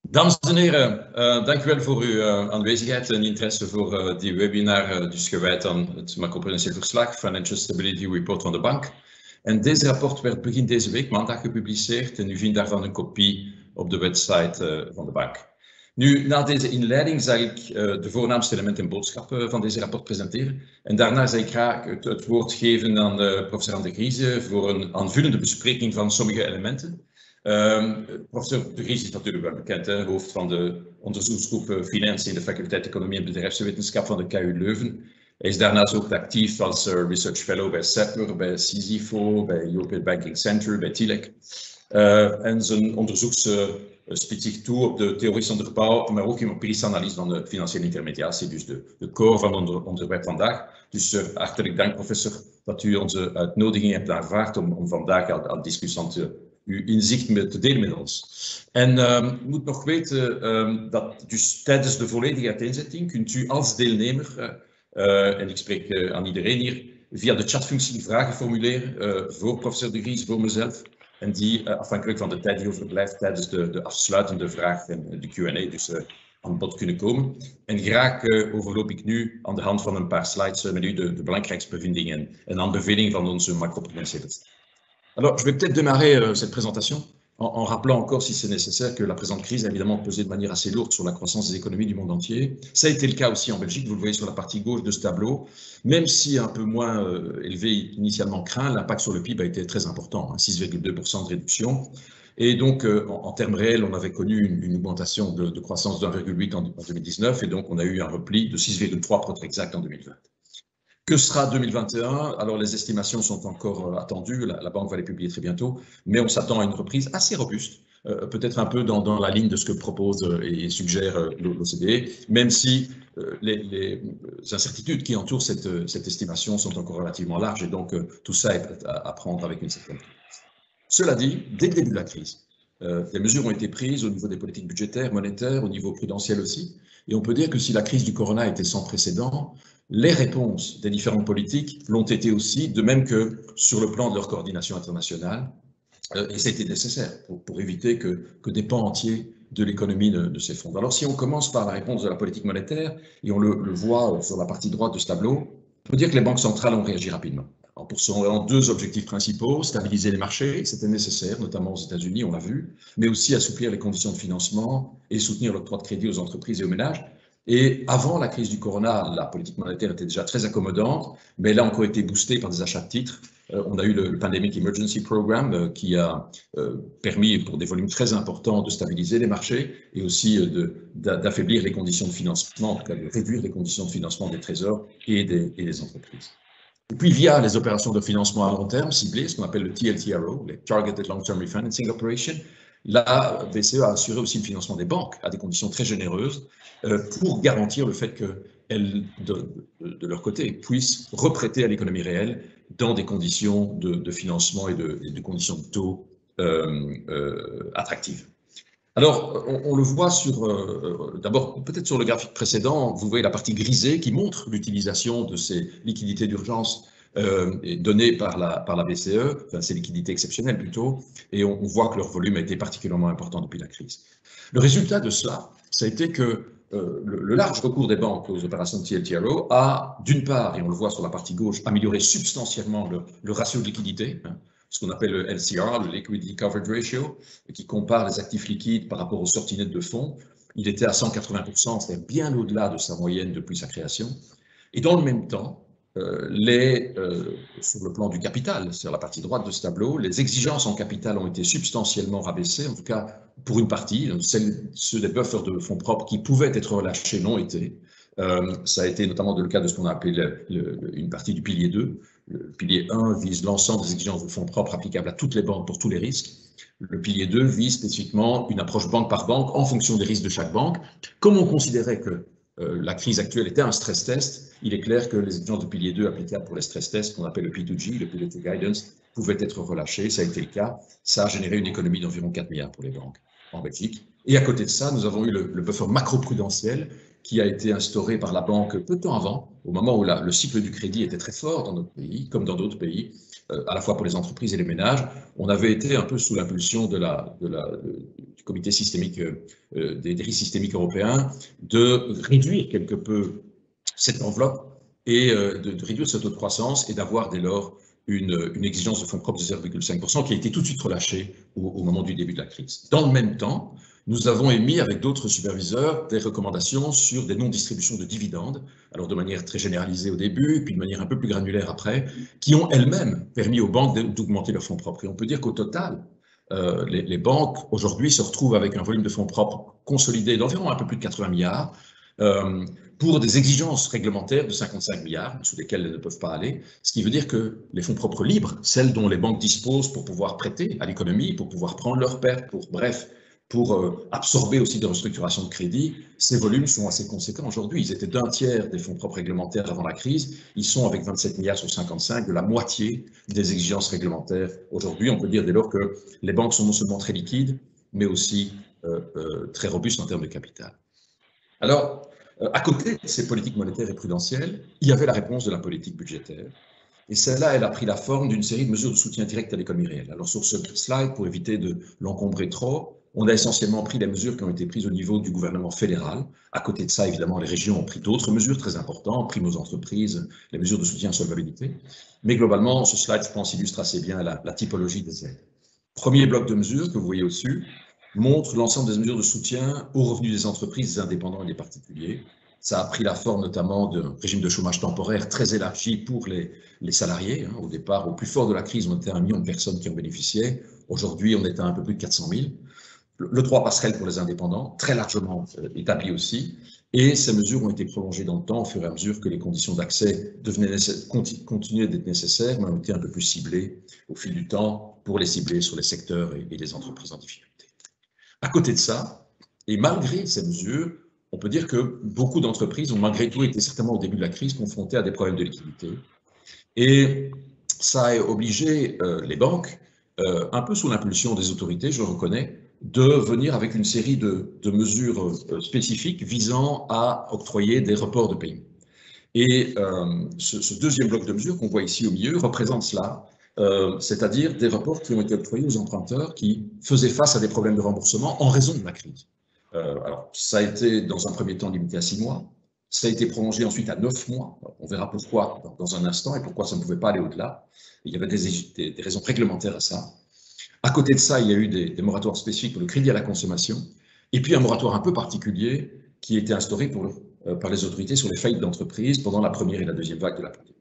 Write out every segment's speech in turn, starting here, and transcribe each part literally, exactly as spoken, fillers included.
Dames en heren, uh, dank u wel voor uw uh, aanwezigheid en interesse voor uh, die webinar, uh, dus gewijd aan het macroprudentieel verslag, Financial Stability Report van de bank. En deze rapport werd begin deze week, maandag, gepubliceerd en u vindt daarvan een kopie op de website uh, van de bank. Nu, na deze inleiding zal ik uh, de voornaamste elementen en boodschappen van deze rapport presenteren. En daarna zal ik graag het, het woord geven aan uh, professor Anne de Grieze voor een aanvullende bespreking van sommige elementen. Um, professor de Vries is natuurlijk wel bekend, hè, hoofd van de onderzoeksgroep Financiën in de faculteit Economie en Bedrijfswetenschap van de K U Leuven. Hij is daarnaast ook actief als uh, Research Fellow bij CEPER, bij SISIFO, bij European Banking Center, bij T I L E C. Uh, en zijn onderzoek uh, spitst zich toe op de theorische onderbouw, maar ook in empirische analyse van de financiële intermediatie, dus de, de core van ons onderwerp vandaag. Dus uh, hartelijk dank, professor, dat u onze uitnodiging hebt aanvaard om, om vandaag aan, aan discussiënt te uw inzicht met, te delen met ons. En uh, u moet nog weten uh, dat dus tijdens de volledige uiteenzetting kunt u als deelnemer, uh, uh, en ik spreek uh, aan iedereen hier, via de chatfunctie vragen formuleren uh, voor professor de Vries, voor mezelf, en die uh, afhankelijk van de tijd die overblijft tijdens de, de afsluitende vraag en de Q en A dus uh, aan bod kunnen komen. En graag uh, overloop ik nu aan de hand van een paar slides uh, met u de, de belangrijkste bevindingen en aanbevelingen van onze macroprudentiële. Alors, je vais peut-être démarrer euh, cette présentation en, en rappelant encore, si c'est nécessaire, que la présente crise a évidemment pesé de manière assez lourde sur la croissance des économies du monde entier. Ça a été le cas aussi en Belgique, vous le voyez sur la partie gauche de ce tableau. Même si un peu moins euh, élevé initialement craint, l'impact sur le P I B a été très important, hein, six virgule deux pour cent de réduction. Et donc, euh, en, en termes réels, on avait connu une, une augmentation de, de croissance de un virgule huit en, en deux mille dix-neuf, et donc on a eu un repli de six virgule trois pour être exact en deux mille vingt. Que sera deux mille vingt et un? Alors, les estimations sont encore attendues, la, la banque va les publier très bientôt, mais on s'attend à une reprise assez robuste, euh, peut-être un peu dans, dans la ligne de ce que propose et suggère l'O C D E, même si euh, les, les incertitudes qui entourent cette, cette estimation sont encore relativement larges, et donc euh, tout ça est à, à prendre avec une certaine prudence. Cela dit, dès le début de la crise, euh, des mesures ont été prises au niveau des politiques budgétaires, monétaires, au niveau prudentiel aussi, et on peut dire que si la crise du corona était sans précédent, les réponses des différentes politiques l'ont été aussi, de même que sur le plan de leur coordination internationale, euh, et c'était nécessaire pour, pour éviter que, que des pans entiers de l'économie ne, ne s'effondrent. Alors si on commence par la réponse de la politique monétaire, et on le, le voit sur la partie droite de ce tableau, on peut dire que les banques centrales ont réagi rapidement. En poursuivant deux objectifs principaux, stabiliser les marchés, c'était nécessaire, notamment aux États-Unis, on l'a vu, mais aussi assouplir les conditions de financement et soutenir l'octroi de crédit aux entreprises et aux ménages. Et avant la crise du corona, la politique monétaire était déjà très accommodante, mais elle a encore été boostée par des achats de titres. Euh, on a eu le, le Pandemic Emergency Program euh, qui a euh, permis pour des volumes très importants de stabiliser les marchés et aussi euh, d'affaiblir les conditions de financement, en tout cas de réduire les conditions de financement des trésors et des, et des entreprises. Et puis via les opérations de financement à long terme ciblées, ce qu'on appelle le T L T R O, les Targeted Long-Term Refinancing Operation, la B C E a assuré aussi le financement des banques à des conditions très généreuses euh, pour garantir le fait qu'elles, de, de, de leur côté, puissent reprêter à l'économie réelle dans des conditions de, de financement et de, et de conditions de taux euh, euh, attractives. Alors, on, on le voit sur, euh, d'abord, peut-être sur le graphique précédent, vous voyez la partie grisée qui montre l'utilisation de ces liquidités d'urgence Euh, données par la, par la B C E, enfin, ces liquidités exceptionnelles plutôt, et on, on voit que leur volume a été particulièrement important depuis la crise. Le résultat de cela, ça a été que euh, le, le large recours des banques aux opérations de T L T R O a, d'une part, et on le voit sur la partie gauche, amélioré substantiellement le, le ratio de liquidité, hein, ce qu'on appelle le L C R, le Liquidity Coverage Ratio, qui compare les actifs liquides par rapport aux sorties nettes de fonds. Il était à cent quatre-vingts pour cent, c'est-à-dire bien au-delà de sa moyenne depuis sa création. Et dans le même temps, Euh, les, euh, sur le plan du capital, c'est la partie droite de ce tableau, les exigences en capital ont été substantiellement rabaissées, en tout cas pour une partie, celles, ceux des buffers de fonds propres qui pouvaient être relâchés l'ont été. Euh, ça a été notamment le cas de ce qu'on a appelé le, le, une partie du pilier deux. Le pilier un vise l'ensemble des exigences de fonds propres applicables à toutes les banques pour tous les risques. Le pilier deux vise spécifiquement une approche banque par banque en fonction des risques de chaque banque. Comme on considérait que euh, la crise actuelle était un stress test, il est clair que les exigences de pilier deux applicables pour les stress tests, qu'on appelle le P deux G, le Pillar two Guidance, pouvaient être relâchées. Ça a été le cas. Ça a généré une économie d'environ quatre milliards pour les banques en Belgique. Et à côté de ça, nous avons eu le, le buffer macro-prudentiel qui a été instauré par la banque peu de temps avant, au moment où la, le cycle du crédit était très fort dans notre pays, comme dans d'autres pays, euh, à la fois pour les entreprises et les ménages. On avait été un peu sous l'impulsion de la, de la, de, du comité systémique, euh, des, des risques systémiques européens, de réduire quelque peu cette enveloppe et euh, de, de réduire ce taux de croissance et d'avoir dès lors une, une exigence de fonds propres de zéro virgule cinq pour cent qui a été tout de suite relâchée au, au moment du début de la crise. Dans le même temps, nous avons émis avec d'autres superviseurs des recommandations sur des non-distributions de dividendes, alors de manière très généralisée au début, puis de manière un peu plus granulaire après, qui ont elles-mêmes permis aux banques d'augmenter leurs fonds propres. Et on peut dire qu'au total, euh, les, les banques aujourd'hui se retrouvent avec un volume de fonds propres consolidé d'environ un peu plus de quatre-vingts milliards, euh, pour des exigences réglementaires de cinquante-cinq milliards, sous lesquelles elles ne peuvent pas aller, ce qui veut dire que les fonds propres libres, celles dont les banques disposent pour pouvoir prêter à l'économie, pour pouvoir prendre leurs pertes, pour, bref, pour euh, absorber aussi des restructurations de crédit, ces volumes sont assez conséquents aujourd'hui. Ils étaient d'un tiers des fonds propres réglementaires avant la crise, ils sont avec vingt-sept milliards sur cinquante-cinq, de la moitié des exigences réglementaires aujourd'hui. On peut dire dès lors que les banques sont non seulement très liquides, mais aussi euh, euh, très robustes en termes de capital. Alors, euh, à côté de ces politiques monétaires et prudentielles, il y avait la réponse de la politique budgétaire. Et celle-là, elle a pris la forme d'une série de mesures de soutien direct à l'économie réelle. Alors, sur ce slide, pour éviter de l'encombrer trop, on a essentiellement pris les mesures qui ont été prises au niveau du gouvernement fédéral. À côté de ça, évidemment, les régions ont pris d'autres mesures très importantes, primes aux entreprises, les mesures de soutien à solvabilité. Mais globalement, ce slide, je pense, illustre assez bien la, la typologie des aides. Premier bloc de mesures que vous voyez au-dessus montre l'ensemble des mesures de soutien aux revenus des entreprises, des indépendants et des particuliers. Ça a pris la forme notamment d'un régime de chômage temporaire très élargi pour les, les salariés. Hein. Au départ, au plus fort de la crise, on était à un million de personnes qui en bénéficiaient. Aujourd'hui, on est à un peu plus de quatre cent mille. Le, le droit passerelle pour les indépendants, très largement euh, établi aussi. Et ces mesures ont été prolongées dans le temps au fur et à mesure que les conditions d'accès devenaient continu, continuaient d'être nécessaires, mais ont été un peu plus ciblées au fil du temps pour les cibler sur les secteurs et, et les entreprises en difficulté. À côté de ça, et malgré ces mesures, on peut dire que beaucoup d'entreprises ont malgré tout été certainement au début de la crise confrontées à des problèmes de liquidité. Et ça a obligé euh, les banques, euh, un peu sous l'impulsion des autorités, je le reconnais, de venir avec une série de, de mesures euh, spécifiques visant à octroyer des reports de paiement. Et euh, ce, ce deuxième bloc de mesures qu'on voit ici au milieu représente cela. Euh, c'est-à-dire des reports qui ont été octroyés aux emprunteurs qui faisaient face à des problèmes de remboursement en raison de la crise. Euh, alors, ça a été dans un premier temps limité à six mois, ça a été prolongé ensuite à neuf mois, on verra pourquoi dans, dans un instant et pourquoi ça ne pouvait pas aller au-delà. Il y avait des, des, des raisons réglementaires à ça. À côté de ça, il y a eu des, des moratoires spécifiques pour le crédit à la consommation, et puis un moratoire un peu particulier qui a été instauré pour, euh, par les autorités sur les faillites d'entreprises pendant la première et la deuxième vague de la pandémie.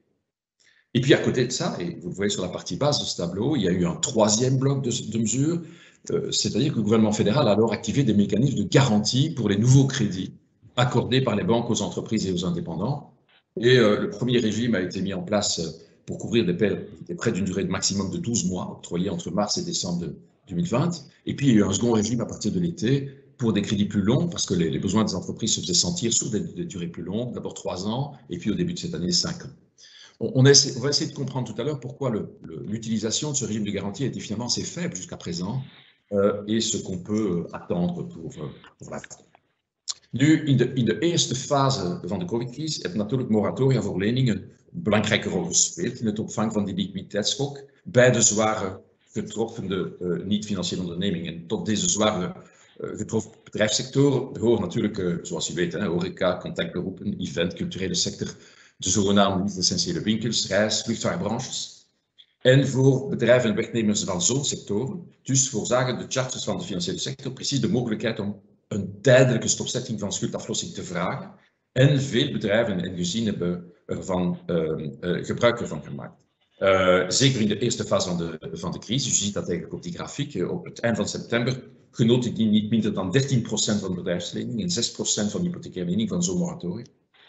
Et puis à côté de ça, et vous le voyez sur la partie basse de ce tableau, il y a eu un troisième bloc de, de mesures, euh, c'est-à-dire que le gouvernement fédéral a alors activé des mécanismes de garantie pour les nouveaux crédits accordés par les banques aux entreprises et aux indépendants. Et euh, le premier régime a été mis en place pour couvrir des prêts, des prêts d'une durée de maximum de douze mois, octroyés entre mars et décembre de deux mille vingt. Et puis il y a eu un second régime à partir de l'été pour des crédits plus longs, parce que les, les besoins des entreprises se faisaient sentir sur des, des durées plus longues, d'abord trois ans, et puis au début de cette année, cinq ans. On, essaie, on va essayer de comprendre tout à l'heure pourquoi l'utilisation de ce régime de garantie a été finalement assez faible jusqu'à présent euh, et ce qu'on peut attendre pour, pour la fin. Nu, in de, in de eerste fase van de COVID-crisis heeft natuurlijk moratoria voor leningen een belangrijke rol gespeeld in het opvangen van die liquiditeitsschok bij de zware getroffen uh, niet-financiële ondernemingen. Tot deze zware uh, getroffen bedrijfssectoren behoren natuurlijk, uh, zoals u weet, hè, horeca, contactberoepen, event, culturele sector, de zogenaamde niet-essentiële winkels, reis, vluchtvaartbranches. En voor bedrijven en werknemers van zo'n sectoren, dus voorzagen de charters van de financiële sector precies de mogelijkheid om een tijdelijke stopzetting van schuldaflossing te vragen. En veel bedrijven en gezinnen hebben ervan uh, uh, gebruik ervan gemaakt. Uh, zeker in de eerste fase van de, van de crisis, je ziet dat eigenlijk op die grafiek, uh, op het eind van september genoten die niet minder dan dertien procent van de bedrijfslening en zes procent van de hypothecaire lening van zo'n moratorium.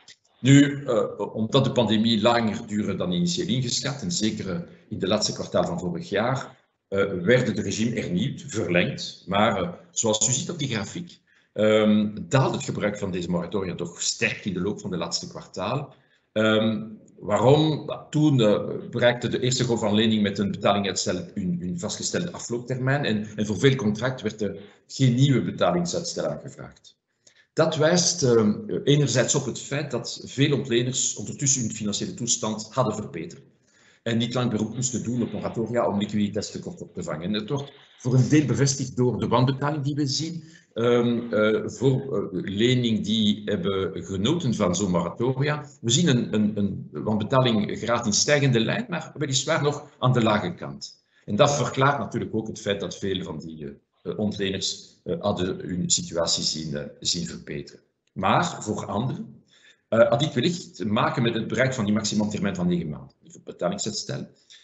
Nu, uh, omdat de pandemie langer duurde dan initieel ingeschat, en zeker uh, in de laatste kwartaal van vorig jaar, uh, werd het regime hernieuwd, verlengd. Maar uh, zoals u ziet op die grafiek, um, daalde het gebruik van deze moratoria toch sterk in de loop van de laatste kwartaal. Um, waarom? Nou, toen uh, bereikte de eerste golf van lening met een betalingsuitstel een, een vastgestelde aflooptermijn en, en voor veel contracten werd er geen nieuwe betalingsuitstel aangevraagd. Dat wijst uh, enerzijds op het feit dat veel ontleners ondertussen hun financiële toestand hadden verbeterd. en niet lang beroep moesten doen op moratoria om liquiditeitstekort op te vangen. En het wordt voor een deel bevestigd door de wanbetaling die we zien, um, uh, voor uh, leningen die hebben genoten van zo'n moratoria. We zien een, een, een wanbetaling graad in stijgende lijn, maar weliswaar nog aan de lage kant. En dat verklaart natuurlijk ook het feit dat vele van die uh, ontleners uh, hadden hun situatie zien, uh, zien verbeteren. Maar voor anderen uh, had dit wellicht te maken met het bereik van die maximumtermijn van negen maanden, die voor betalingsuitstel.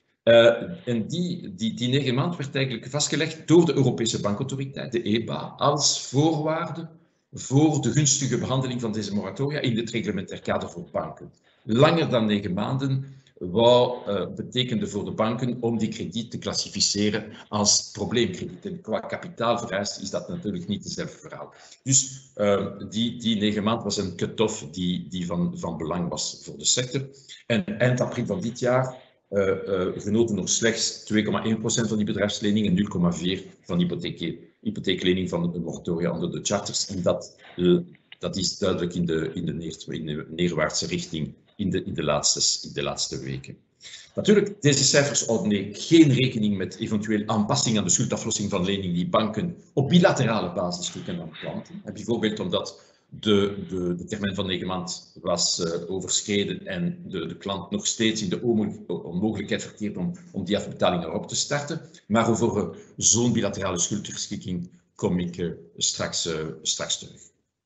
Uh, en die, die, die negen maanden werd eigenlijk vastgelegd door de Europese Bankautoriteit, de E B A, als voorwaarde voor de gunstige behandeling van deze moratoria in het reglementair kader voor banken. Langer dan negen maanden wou uh, betekende voor de banken om die krediet te klassificeren als probleemkrediet. En qua kapitaalvereist is dat natuurlijk niet hetzelfde verhaal. Dus uh, die, die negen maanden was een cut-off die, die van, van belang was voor de sector. En eind april van dit jaar uh, uh, genoten nog slechts twee komma één procent van die bedrijfsleningen en nul komma vier procent van die hypotheeklening van de moratoria onder de charters. En dat, uh, dat is duidelijk in de, in de, neer, in de neerwaartse richting in de, in, de laatste, in de laatste weken. Natuurlijk, deze cijfers houden geen rekening met eventueel aanpassing aan de schuldaflossing van leningen die banken op bilaterale basis toekennen aan klanten. Bijvoorbeeld omdat de, de, de termijn van negen maanden was uh, overschreden en de, de klant nog steeds in de onmogelijkheid verkeert om, om die afbetaling erop te starten. Maar over uh, zo'n bilaterale schuldverschikking kom ik uh, straks, uh, straks terug.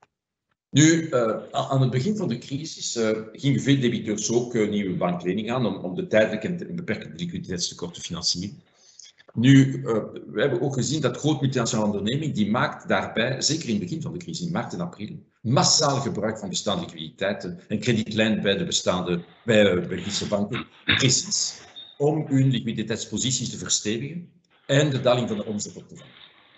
Nu, uh, aan het begin van de crisis uh, gingen veel debiteurs ook uh, nieuwe bankleningen aan om, om de tijdelijke en beperkte liquiditeitstekort te financieren. Nu, uh, we hebben ook gezien dat grote multinationale onderneming die maakt daarbij, zeker in het begin van de crisis, in maart en april, massaal gebruik van bestaande liquiditeiten en kredietlijnen bij de bestaande bij, uh, Belgische banken, precies om hun liquiditeitsposities te verstevigen en de daling van de omzet op te vangen.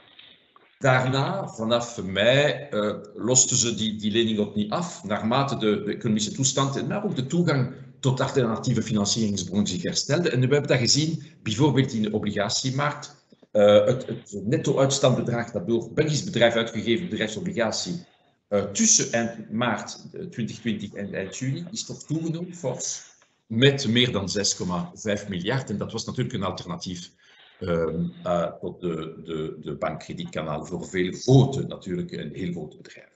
Daarna, vanaf mei, uh, losten ze die, die lening opnieuw af, naarmate de, de economische toestand en maar ook de toegang tot alternatieve financieringsbronnen zich herstelde. En we hebben dat gezien, bijvoorbeeld in de obligatiemarkt. Uh, het, het netto-uitstandbedrag dat door Belgisch bedrijf uitgegeven bedrijfsobligatie uh, tussen eind maart twintig twintig en eind juni is toch toegenomen, fors, met meer dan zes komma vijf miljard. En dat was natuurlijk een alternatief Um, uh, tot de, de, de bankkredietkanalen voor veel grote, natuurlijk, en heel grote bedrijven.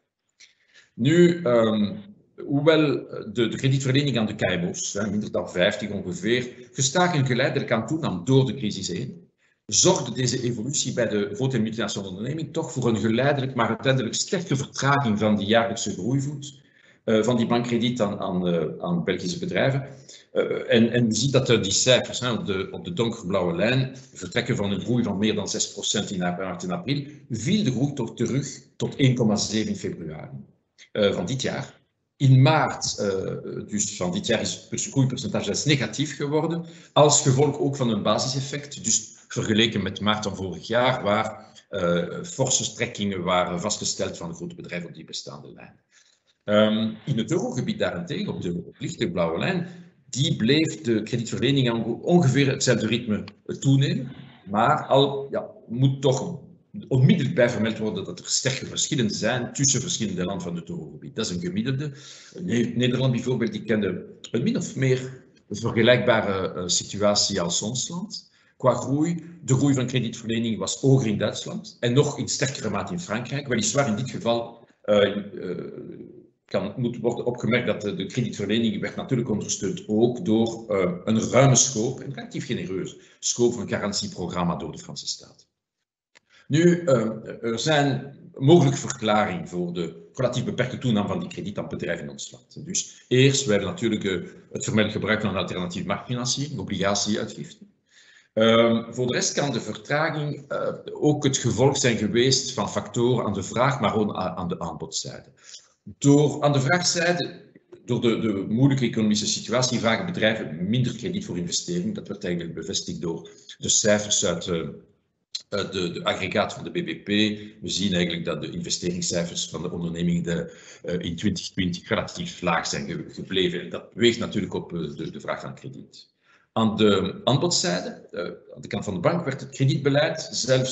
Nu, um, hoewel de, de kredietverlening aan de K M O's, hè, minder dan vijftig ongeveer, gestaag en geleidelijk aan toenam door de crisis heen, zorgde deze evolutie bij de grote en multinationale onderneming toch voor een geleidelijk, maar uiteindelijk sterke vertraging van die jaarlijkse groeivoet uh, van die bankkrediet aan, aan, uh, aan Belgische bedrijven. Uh, en, en je ziet dat uh, die cijfers hè, op, de, op de donkerblauwe lijn vertrekken van een groei van meer dan zes procent in maart en april, viel de groei toch terug tot één komma zeven in februari uh, van dit jaar. In maart, uh, dus van dit jaar, is het groeipercentage negatief geworden, als gevolg ook van een basiseffect. Dus vergeleken met maart van vorig jaar, waar uh, forse strekkingen waren vastgesteld van grote bedrijven op die bestaande lijn. Um, in het eurogebied daarentegen, op de lichte blauwe lijn, die bleef de kredietverlening aan ongeveer hetzelfde ritme toenemen. Maar al ja, moet toch onmiddellijk bij vermeld worden dat er sterke verschillen zijn tussen verschillende landen van het eurogebied. Dat is een gemiddelde. Nederland bijvoorbeeld, die kende een min of meer vergelijkbare uh, situatie als ons land. Qua groei, de groei van kredietverlening was hoger in Duitsland en nog in sterkere mate in Frankrijk. Weliswaar in dit geval uh, uh, kan, moet worden opgemerkt dat de, de kredietverlening werd natuurlijk ondersteund ook door uh, een ruime scope, een relatief genereus scope van garantieprogramma door de Franse staat. Nu, uh, er zijn mogelijke verklaringen voor de relatief beperkte toename van die krediet aan bedrijven in ons land. Dus eerst, we hebben natuurlijk uh, het vermeld gebruik van alternatieve marktfinanciering, obligatieuitgiften. Uh, voor de rest kan de vertraging uh, ook het gevolg zijn geweest van factoren aan de vraag, maar ook aan de aanbodzijde. Door aan de vraagzijde, door de, de moeilijke economische situatie, vragen bedrijven minder krediet voor investering. Dat werd eigenlijk bevestigd door de cijfers uit uh, de, de aggregaat van de B B P. We zien eigenlijk dat de investeringscijfers van de ondernemingen de, uh, in twintig twintig relatief laag zijn ge gebleven. En dat weegt natuurlijk op uh, de, de vraag aan krediet. Aan de aanbodzijde, uh, aan de kant van de bank, werd het kredietbeleid zelfs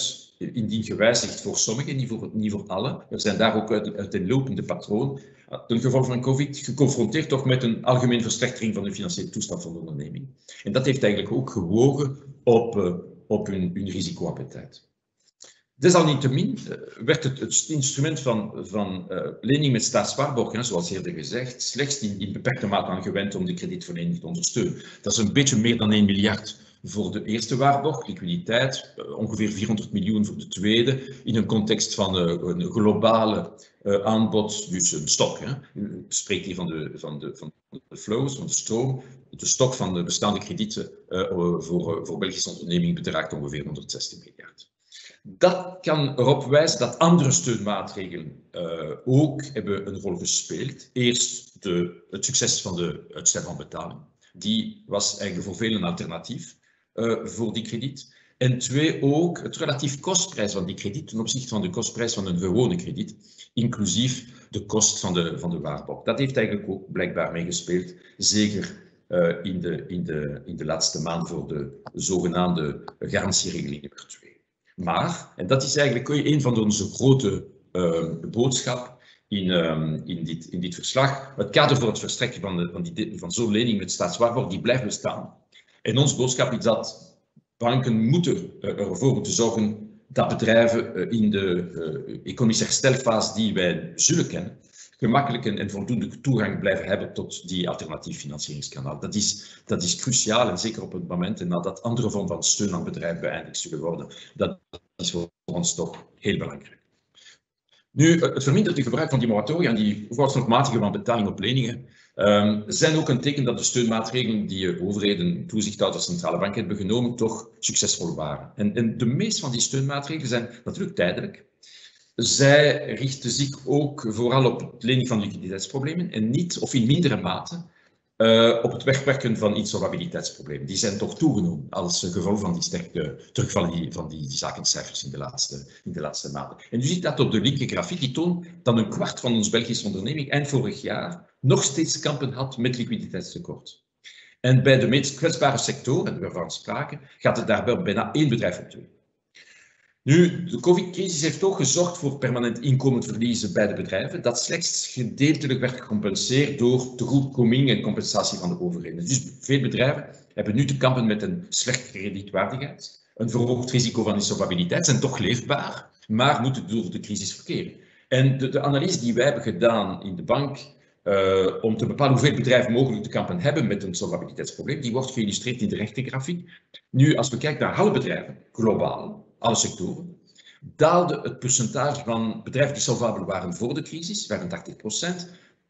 indien gewijzigd voor sommigen, niet voor, niet voor allen. Er zijn daar ook uit, uiteenlopende patronen. Ten gevolge van COVID geconfronteerd toch met een algemene verslechtering van de financiële toestand van de onderneming. En dat heeft eigenlijk ook gewogen op, uh, op hun, hun risicoappetijt. Desalniettemin werd het, het instrument van, van uh, lening met staatswaarborgen, zoals eerder gezegd, slechts in, in beperkte mate aangewend om de kredietverlening te ondersteunen. Dat is een beetje meer dan één miljard voor de eerste waarborg, liquiditeit, uh, ongeveer vierhonderd miljoen voor de tweede, in een context van uh, een globale uh, aanbod, dus een stok. Hè. U spreekt hier van de, van, de, van de flows, van de stroom. De stok van de bestaande kredieten uh, voor, uh, voor Belgische ondernemingen bedraagt ongeveer honderdzestig miljard. Dat kan erop wijzen dat andere steunmaatregelen uh, ook hebben een rol gespeeld. Eerst de, het succes van de uitstel van betaling. Die was eigenlijk voor velen een alternatief uh, voor die krediet. En twee, ook het relatief kostprijs van die krediet ten opzichte van de kostprijs van een gewone krediet, inclusief de kost van de, van de waarborg. Dat heeft eigenlijk ook blijkbaar meegespeeld, zeker uh, in, de, in, de, in de laatste maand voor de zogenaamde garantieregeling nummer twee. Maar, en dat is eigenlijk een van onze grote uh, boodschap in, um, in, dit, in dit verslag, het kader voor het verstrekken van, de, van, die, van zo'n lening met staatswaarborg, die blijft bestaan. En onze boodschap is dat banken moeten uh, ervoor moeten zorgen dat bedrijven uh, in de uh, economische herstelfase die wij zullen kennen, gemakkelijk en voldoende toegang blijven hebben tot die alternatief financieringskanaal. Dat is, dat is cruciaal en zeker op het moment nadat andere vormen van steun aan bedrijven beëindigd zullen worden. Dat is voor ons toch heel belangrijk. Nu, het verminderde gebruik van die moratoria en die vooralsnog van betaling op leningen um, zijn ook een teken dat de steunmaatregelen die overheden, toezichthouders, centrale banken hebben genomen, toch succesvol waren. En, en de meeste van die steunmaatregelen zijn natuurlijk tijdelijk. Zij richten zich ook vooral op het lenen van liquiditeitsproblemen en niet, of in mindere mate, uh, op het wegwerken van insolvabiliteitsproblemen. Die zijn toch toegenomen als gevolg van die sterke terugval van die, die zakencijfers in de, laatste, in de laatste maanden. En u ziet dat op de linker grafiek, die toont dat een kwart van ons Belgische onderneming eind vorig jaar nog steeds kampen had met liquiditeitstekort. En bij de meest kwetsbare sectoren, waarvan we spraken, gaat het daarbij bijna één bedrijf op twee. Nu, de COVID-crisis heeft ook gezorgd voor permanent inkomensverliezen bij de bedrijven, dat slechts gedeeltelijk werd gecompenseerd door tegemoetkoming en compensatie van de overheden. Dus veel bedrijven hebben nu te kampen met een slechte kredietwaardigheid, een verhoogd risico van insolvabiliteit, zijn toch leefbaar, maar moeten door de crisis verkeren. En de, de analyse die wij hebben gedaan in de bank, uh, om te bepalen hoeveel bedrijven mogelijk te kampen hebben met een solvabiliteitsprobleem, die wordt geïllustreerd in de rechtergrafiek. Nu, als we kijken naar alle bedrijven, globaal, alle sectoren, daalde het percentage van bedrijven die solvabel waren voor de crisis, vijfentachtig procent,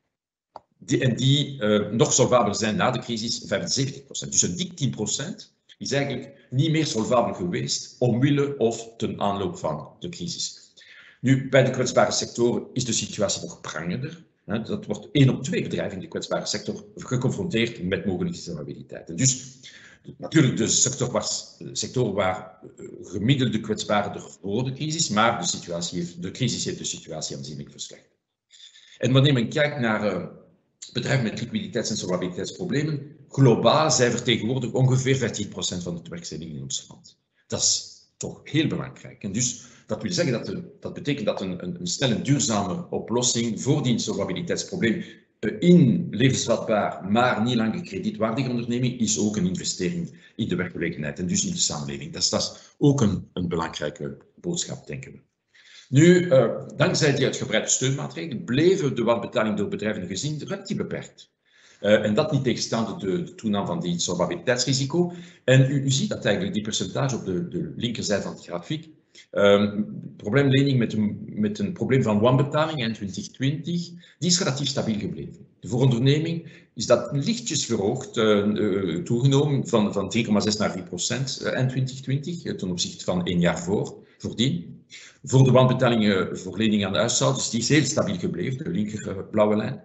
die, en die uh, nog solvabel zijn na de crisis, vijfenzeventig procent. Dus een dik tien procent is eigenlijk niet meer solvabel geweest omwille of ten aanloop van de crisis. Nu, bij de kwetsbare sectoren is de situatie nog prangender. Dat wordt één op twee bedrijven in de kwetsbare sector geconfronteerd met mogelijke solvabiliteit. En dus natuurlijk de sector was, sector waar gemiddelde kwetsbaren voor de crisis, maar de, situatie heeft, de crisis heeft de situatie aanzienlijk verslechterd. En wanneer men kijkt naar uh, bedrijven met liquiditeits- en solvabiliteitsproblemen, globaal zijn vertegenwoordigd ongeveer vijftien procent van het werkstelling in ons land. Dat is toch heel belangrijk. En dus dat wil zeggen dat, de, dat betekent dat een, een, een snelle en duurzame oplossing voor die insolvabiliteitsprobleem in levensvatbaar, maar niet langer kredietwaardige onderneming is ook een investering in de werkgelegenheid en dus in de samenleving. Dat is, dat is ook een, een belangrijke boodschap, denken we. Nu, uh, dankzij die uitgebreide steunmaatregelen bleven de wanbetaling door bedrijven en gezinnen relatief beperkt. Uh, en dat niet tegenstaande de, de toename van die solvabiliteitsrisico. En u, u ziet dat eigenlijk die percentage op de, de linkerzijde van de grafiek. Um, probleemlening met een, met een probleem van wanbetaling in twintig twintig, die is relatief stabiel gebleven. Voor onderneming is dat lichtjes verhoogd, uh, uh, toegenomen van, van drie komma zes naar vier procent uh, in twintig twintig, uh, ten opzichte van één jaar voor, voordien. Voor de wanbetalingen voor leningen aan de huishoudens, die is heel stabiel gebleven, de linker uh, blauwe lijn.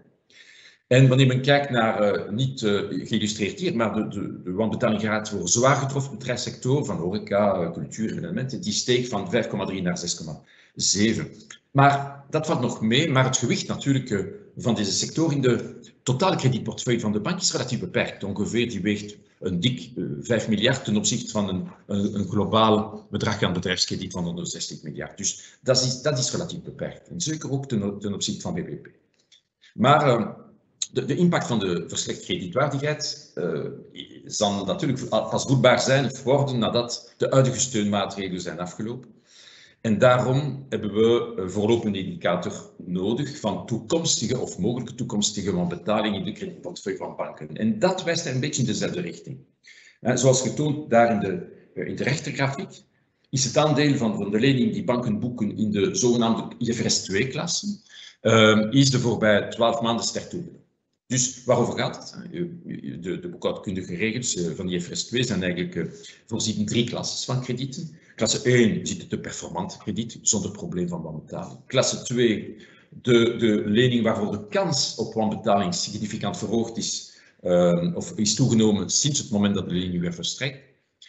En wanneer men kijkt naar, uh, niet uh, geïllustreerd hier, maar de, de, de wanbetalinggraad voor zwaar getroffen bedrijfssector, van horeca, cultuur en elementen, die steeg van vijf komma drie naar zes komma zeven. Maar dat valt nog mee, maar het gewicht natuurlijk uh, van deze sector in de totale kredietportefeuille van de bank is relatief beperkt. Ongeveer, die weegt een dik uh, vijf miljard ten opzichte van een, een, een globaal bedrag aan bedrijfskrediet van honderdzestig miljard. Dus dat is, dat is relatief beperkt. En zeker ook ten, ten opzichte van B B P. Maar uh, de, de impact van de verslechterde kredietwaardigheid uh, zal natuurlijk pas voelbaar zijn of worden nadat de huidige steunmaatregelen zijn afgelopen. En daarom hebben we een voorlopende indicator nodig van toekomstige of mogelijke toekomstige wanbetaling in de kredietportefeuille van banken. En dat wijst een beetje in dezelfde richting. Zoals getoond daar in de, in de rechtergrafiek, is het aandeel van, van de lening die banken boeken in de zogenaamde I F R S twee klasse, uh, is de voorbije twaalf maanden sterk toegenomen. Dus waarover gaat het? De, de boekhoudkundige regels van de I F R S twee zijn eigenlijk uh, voorzien in drie klasses van kredieten. Klasse één zit het de performante krediet zonder probleem van wanbetaling. Klasse twee, de, de lening waarvoor de kans op wanbetaling significant verhoogd is uh, of is toegenomen sinds het moment dat de lening werd verstrekt,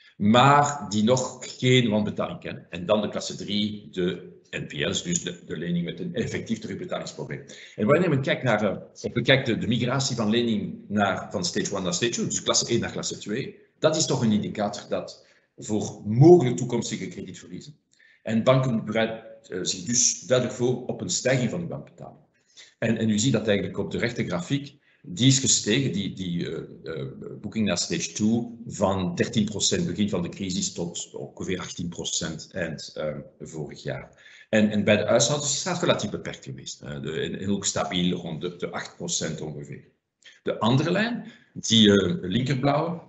maar die nog geen wanbetaling kennen. En dan de klasse drie, de N P L's, dus de, de lening met een effectief terugbetalingsprobleem. En wanneer men kijkt naar, uh, bekijkt de, de migratie van lening naar, van stage één naar stage twee, dus klasse één naar klasse twee, dat is toch een indicator dat voor mogelijk toekomstige kredietverliezen. En banken bereiden uh, zich dus duidelijk voor op een stijging van de wanbetaling. En, en u ziet dat eigenlijk op de rechtergrafiek, die is gestegen, die, die uh, uh, boeking naar stage twee, van dertien procent begin van de crisis tot ongeveer achttien procent eind uh, vorig jaar. En, en bij de huishoudens is dat relatief beperkt geweest. Uh, de, en ook stabiel rond de, de acht procent ongeveer. De andere lijn, die uh, linkerblauwe,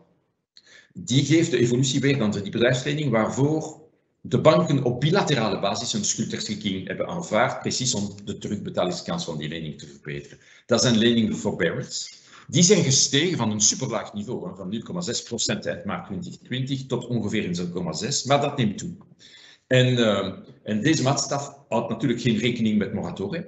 die geeft de evolutie weer dan die bedrijfslening waarvoor de banken op bilaterale basis een schuldherschikking hebben aanvaard, precies om de terugbetalingskans van die lening te verbeteren. Dat zijn leningen forbearance. Die zijn gestegen van een superlaag niveau, van nul komma zes procent eind maart twintig twintig tot ongeveer een zes komma zes, maar dat neemt toe. En, uh, en deze maatstaf houdt natuurlijk geen rekening met moratoria,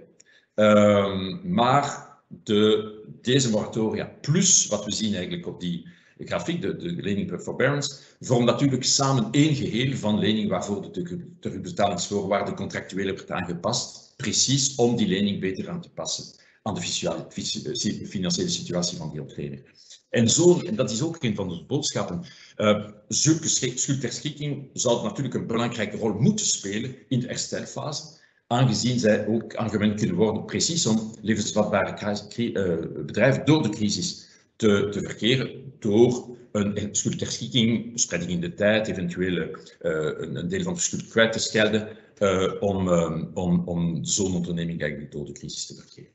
uh, maar de, deze moratoria plus wat we zien eigenlijk op die de grafiek, de, de lening per forbearance, vormt natuurlijk samen één geheel van lening waarvoor de terugbetalingsvoorwaarden contractueel hebben aangepast, precies om die lening beter aan te passen aan de financiële situatie van die ontlener. En zo, en dat is ook een van de boodschappen, uh, zulke schuldherschikking zou natuurlijk een belangrijke rol moeten spelen in de herstelfase, aangezien zij ook aangewend kunnen worden precies om levensvatbare uh, bedrijven door de crisis te, te verkeren door een schuldherschikking, spreiding in de tijd, eventueel uh, een, een deel van de schuld kwijt te schelden, uh, om, um, om, om zo'n onderneming eigenlijk door de crisis te verkeren.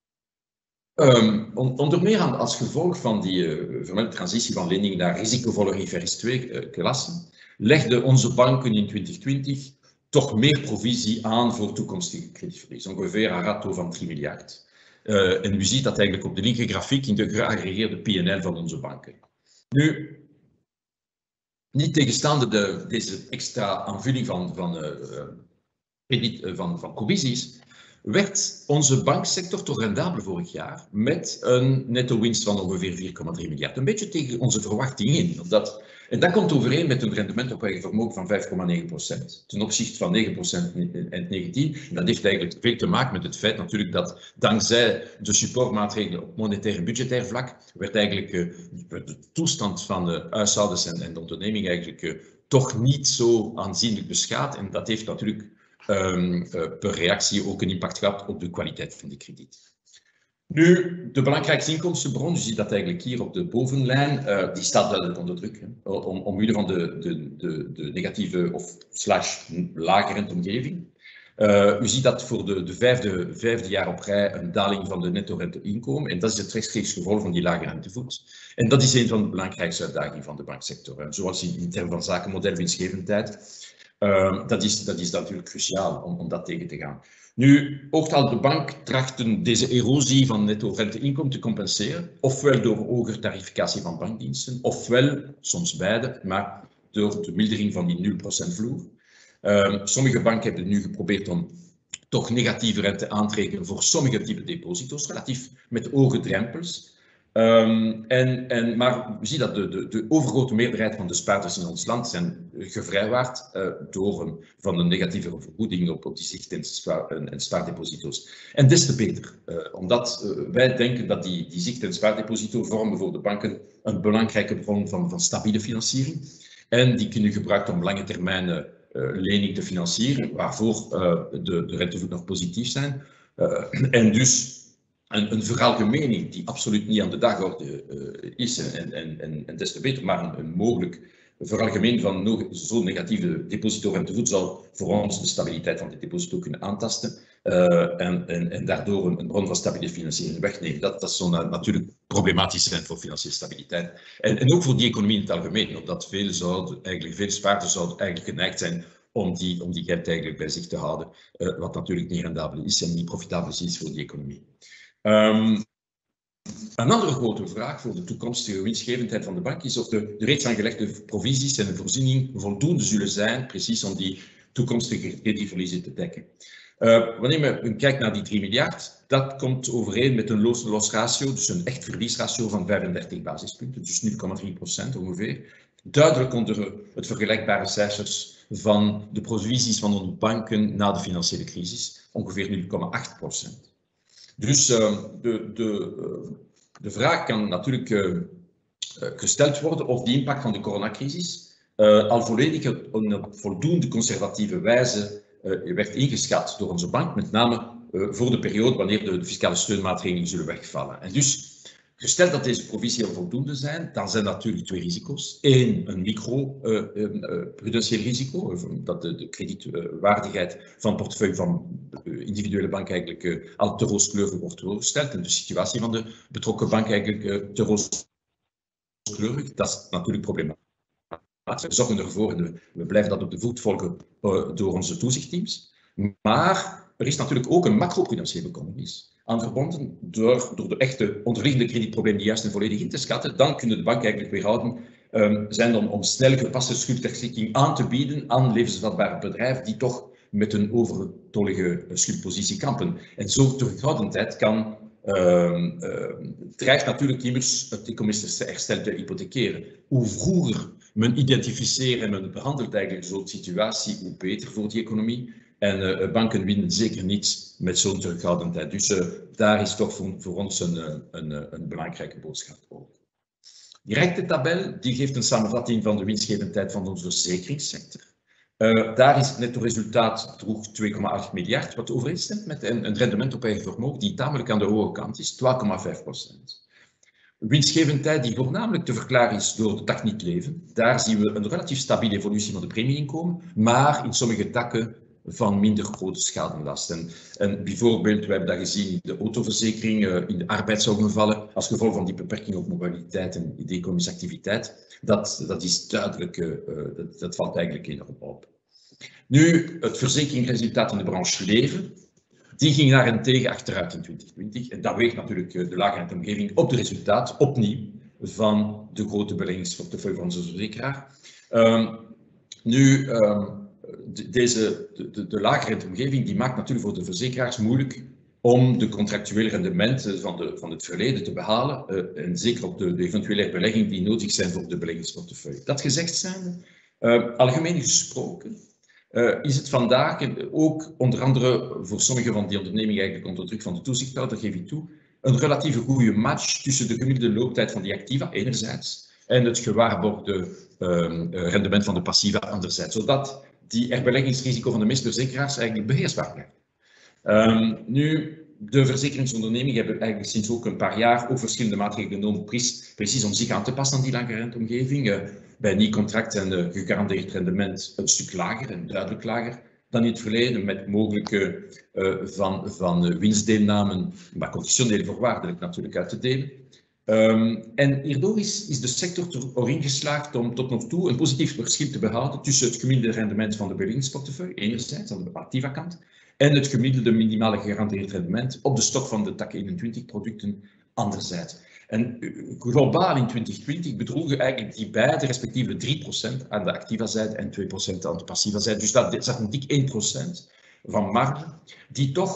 Um, onder meer aan, als gevolg van die uh, vermelde transitie van lening naar risicovolle I F R S twee klassen, legden onze banken in twintig twintig toch meer provisie aan voor toekomstige kredietverlies, ongeveer een ratio van drie miljard. Uh, en u ziet dat eigenlijk op de linkergrafiek in de geaggregeerde P en L van onze banken. Nu, niet tegenstaande de, deze extra aanvulling van, van, uh, krediet, uh, van, van provisies, werd onze banksector toch rendabel vorig jaar met een netto winst van ongeveer vier komma drie miljard. Een beetje tegen onze verwachting in. Omdat, en dat komt overeen met een rendement op eigen vermogen van vijf komma negen procent ten opzichte van negen procent in eind negentien. Dat heeft eigenlijk veel te maken met het feit natuurlijk dat dankzij de supportmaatregelen op monetair en budgetair vlak werd eigenlijk uh, de toestand van de huishoudens en, en de onderneming eigenlijk uh, toch niet zo aanzienlijk beschadigd. En dat heeft natuurlijk Um, uh, per reactie ook een impact gehad op de kwaliteit van de krediet. Nu, de belangrijkste inkomstenbron, je ziet dat eigenlijk hier op de bovenlijn, uh, die staat duidelijk onder druk. Hè, om, omwille van de, de, de, de negatieve of slash lage renteomgeving. Uh, u ziet dat voor de, de vijfde, vijfde jaar op rij een daling van de netto renteinkomen. En dat is het rechtstreeks gevolg van die lage rentevoet. En dat is een van de belangrijkste uitdagingen van de banksector. Hè. Zoals in, in termen van zakenmodel winstgevendheid. Uh, dat, is, dat is natuurlijk cruciaal om, om dat tegen te gaan. Nu, ook al de bank trachten deze erosie van netto renteinkomen te compenseren, ofwel door hogere tarificatie van bankdiensten, ofwel, soms beide, maar door de mildering van die nul procent vloer. Uh, sommige banken hebben nu geprobeerd om toch negatieve rente aan te rekenen voor sommige typen deposito's, relatief met hoge drempels. Um, en, en, maar we zien dat de, de, de overgrote meerderheid van de spaarders in ons land zijn gevrijwaard uh, door een, van een negatieve vergoeding op, op die zicht- en, spaar, en, en spaardeposito's. En des te beter, uh, omdat uh, wij denken dat die, die zicht- en spaardeposito vormen voor de banken een belangrijke bron van, van stabiele financiering. En die kunnen gebruikt om lange termijn uh, lening te financieren, waarvoor uh, de, de rentevoeten nog positief zijn. Uh, en dus Een, een veralgemening die absoluut niet aan de dagorde uh, is en, en, en, en des te beter, maar een, een mogelijk veralgemening van no zo'n negatieve depositorentevoet zal voor ons de stabiliteit van dit deposito kunnen aantasten uh, en, en, en daardoor een, een bron van stabiele financiering wegnemen. Dat, dat zal natuurlijk problematisch zijn voor financiële stabiliteit. En, en ook voor die economie in het algemeen, omdat veel, zouden, eigenlijk, veel spaarders zouden eigenlijk geneigd zijn om die, om die geld eigenlijk bij zich te houden, uh, wat natuurlijk niet rendabel is en niet profitabel is voor die economie. Um, een andere grote vraag voor de toekomstige winstgevendheid van de bank is of de, de reeds aangelegde provisies en de voorziening voldoende zullen zijn, precies om die toekomstige kredietverliezen te dekken. Uh, wanneer we kijken naar die drie miljard, dat komt overeen met een loss ratio, dus een echt verliesratio van vijfendertig basispunten, dus nul komma drie procent ongeveer. Duidelijk onder het vergelijkbare cijfers van de provisies van onze banken na de financiële crisis, ongeveer nul komma acht procent. Dus uh, de, de, uh, de vraag kan natuurlijk uh, uh, gesteld worden of die impact van de coronacrisis uh, al volledig op voldoende conservatieve wijze uh, werd ingeschat door onze bank, met name uh, voor de periode wanneer de, de fiscale steunmaatregelen zullen wegvallen. En dus, gesteld dat deze provisies voldoende zijn, dan zijn natuurlijk twee risico's. Eén, een micro-prudentieel uh, uh, risico, dat de, de kredietwaardigheid van portefeuille van uh, individuele banken eigenlijk uh, al te rooskleurig wordt voorgesteld en de situatie van de betrokken bank eigenlijk uh, te rooskleurig. Dat is natuurlijk problematisch. We zorgen ervoor en we blijven dat op de voet volgen uh, door onze toezichtteams. Maar er is natuurlijk ook een macro-prudentiële compromis aan verbonden door, door de echte onderliggende kredietproblemen juist en volledig in te schatten. Dan kunnen de banken eigenlijk weerhouden um, zijn om, om snel gepaste schuldherschikking aan te bieden aan levensvatbare bedrijven die toch met een overtollige schuldpositie kampen. En zo'n terughoudendheid kan Uh, uh, dreigt natuurlijk immers het economisch herstel te hypothekeren. Hoe vroeger men identificeert en men behandelt eigenlijk zo'n situatie, hoe beter voor die economie. En uh, banken winnen zeker niet met zo'n terughoudendheid. Dus uh, daar is toch voor, voor ons een, een, een belangrijke boodschap ook. Die rechte tabel die geeft een samenvatting van de winstgevendheid van onze verzekeringssector. Uh, daar is het netto resultaat droeg twee komma acht miljard, wat overeenstemt met een, een rendement op eigen vermogen die tamelijk aan de hoge kant is, twaalf komma vijf procent. Winstgevendheid die voornamelijk te verklaren is door de tak niet leven. Daar zien we een relatief stabiele evolutie van de premieinkomen, maar in sommige takken van minder grote schadenlast. En, en bijvoorbeeld, we hebben dat gezien in de autoverzekering, uh, in de arbeidsongevallen, als gevolg van die beperking op mobiliteit en de economische activiteit. Dat, dat is duidelijk, uh, dat, dat valt eigenlijk enorm op. Nu, het verzekeringsresultaat in de branche leven, die ging daarentegen achteruit in twintig twintig. En dat weegt natuurlijk de lage renteomgeving op het resultaat, opnieuw, van de grote beleggingsportefeuille van onze verzekeraar. Um, nu, um, de, deze, de, de, de lage renteomgeving die maakt natuurlijk voor de verzekeraars moeilijk om de contractuele rendementen van, de, van het verleden te behalen, uh, en zeker op de, de eventuele herbelegging die nodig zijn voor de beleggingsportefeuille. Dat gezegd zijnde, uh, algemeen gesproken, Uh, is het vandaag ook onder andere voor sommige van die ondernemingen eigenlijk onder druk van de toezichthouder, geef ik toe, een relatieve goede match tussen de gemiddelde looptijd van die activa enerzijds en het gewaarborgde uh, rendement van de passiva anderzijds, zodat die herbeleggingsrisico van de meeste verzekeraars eigenlijk beheersbaar blijft. Um, nu, de verzekeringsondernemingen hebben eigenlijk sinds ook een paar jaar ook verschillende maatregelen genomen, precies om zich aan te passen aan die lage renteomgeving. Uh, bij een nieuw contract zijn de gegarandeerd rendement een stuk lager en duidelijk lager dan in het verleden, met mogelijke uh, van, van winstdeelnamen, maar conditioneel voorwaardelijk natuurlijk uit te delen. Um, en hierdoor is, is de sector erin geslaagd om tot nog toe een positief verschil te behouden tussen het gemiddelde rendement van de beleggingsportefeuille, enerzijds aan de activa kant, en het gemiddelde minimale gegarandeerd rendement op de stok van de tak eenentwintig producten anderzijds. En globaal in twintig twintig bedroegen eigenlijk die beide respectieve drie procent aan de activa zijde en twee procent aan de passiva zijde. Dus dat zat een dik één procent van marge, die toch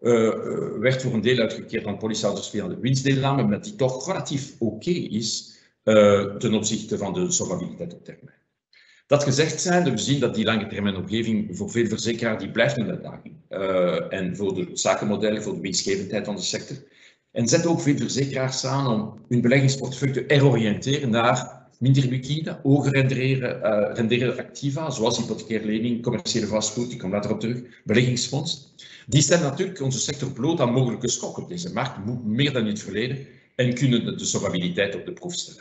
uh, werd voor een deel uitgekeerd aan policyhouders via de winstdeelname, maar die toch relatief oké okay is uh, ten opzichte van de solvabiliteit op termijn. Dat gezegd zijnde, we zien dat die lange termijn omgeving voor veel verzekeraars die blijft een uitdaging. Uh, en voor de zakenmodellen, voor de winstgevendheid van de sector. En zet ook veel verzekeraars aan om hun beleggingsportefeuille te heroriënteren naar minder liquide, hoger renderende, uh, renderende activa, zoals hypothecaire lening, commerciële vastgoed, ik kom later op terug, beleggingsfonds. Die stellen natuurlijk onze sector bloot aan mogelijke schokken op deze markt, meer dan in het verleden, en kunnen de solvabiliteit op de proef stellen.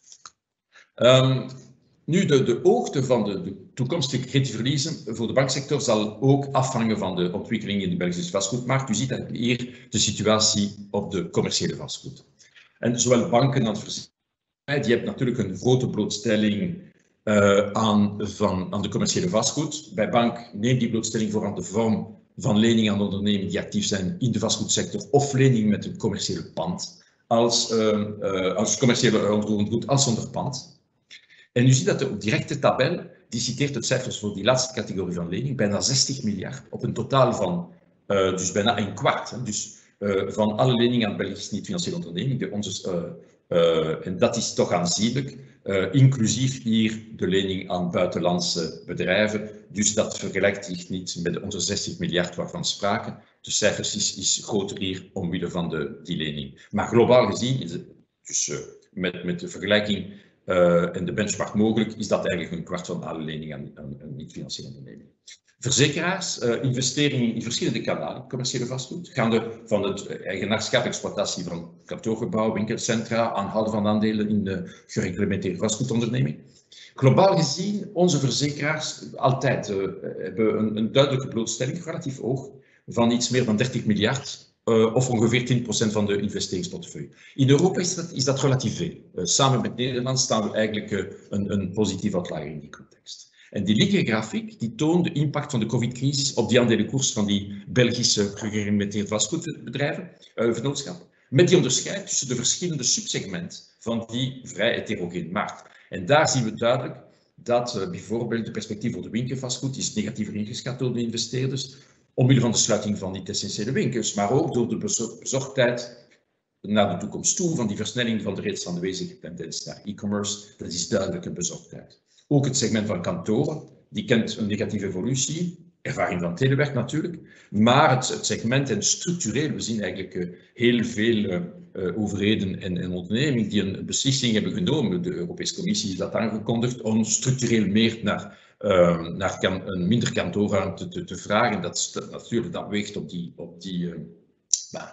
Um, nu, de, de hoogte van de, de toekomstige kredietverliezen voor de banksector zal ook afhangen van de ontwikkeling in de Belgische vastgoedmarkt. U ziet hier de situatie op de commerciële vastgoed. En zowel banken als verzekeraars, die hebben natuurlijk een grote blootstelling uh, aan, van, aan de commerciële vastgoed. Bij bank neemt die blootstelling voor aan de vorm van leningen aan ondernemingen die actief zijn in de vastgoedsector of lening met een commerciële pand, als, uh, uh, als commerciële onroerend goed als zonder pand. En u ziet dat de directe tabel, die citeert de cijfers voor die laatste categorie van lening, bijna zestig miljard op een totaal van uh, dus bijna een kwart. Hè, dus uh, van alle leningen aan Belgische niet-financiële ondernemingen, onze uh, Uh, en dat is toch aanzienlijk, uh, inclusief hier de lening aan buitenlandse bedrijven. Dus dat vergelijkt zich niet met onze zestig miljard waarvan sprake. De cijfers is, is groter hier omwille van de, die lening. Maar globaal gezien, is het, dus uh, met, met de vergelijking uh, en de benchmark mogelijk, is dat eigenlijk een kwart van alle leningen aan, aan, aan niet-financiële ondernemingen. Verzekeraars uh, investeren in verschillende kanalen, commerciële vastgoed, gaande van het eigenaarschap, exploitatie van kantoorgebouwen, winkelcentra, aanhouden van aandelen in de gereglementeerde vastgoedonderneming. Globaal gezien, onze verzekeraars altijd uh, hebben een, een duidelijke blootstelling, relatief hoog, van iets meer dan dertig miljard, uh, of ongeveer tien procent van de investeringsportefeuille. In Europa is dat, is dat relatief veel. Uh, samen met Nederland staan we eigenlijk uh, een, een positief outlier in die context. En die linkergrafiek die toont de impact van de COVID-crisis op die aandelenkoers van die Belgische gereglementeerde vastgoedbedrijven, uh, vennootschap, met die onderscheid tussen de verschillende subsegmenten van die vrij heterogene markt. En daar zien we duidelijk dat uh, bijvoorbeeld de perspectief voor de winkelvastgoed is negatiever ingeschat door de investeerders, omwille van de sluiting van niet-essentiële winkels, maar ook door de bezorgdheid naar de toekomst toe, van die versnelling van de reeds aanwezige tendens naar e-commerce. Dat is duidelijk een bezorgdheid. Ook het segment van kantoren, die kent een negatieve evolutie, ervaring van telewerk natuurlijk, maar het, het segment en structureel, we zien eigenlijk uh, heel veel uh, uh, overheden en, en ondernemingen die een beslissing hebben genomen. De Europese Commissie is dat aangekondigd om structureel meer naar, uh, naar kan, een minder kantoorruimte te, te vragen. Dat, dat, natuurlijk, dat weegt op die... Op die uh, bah.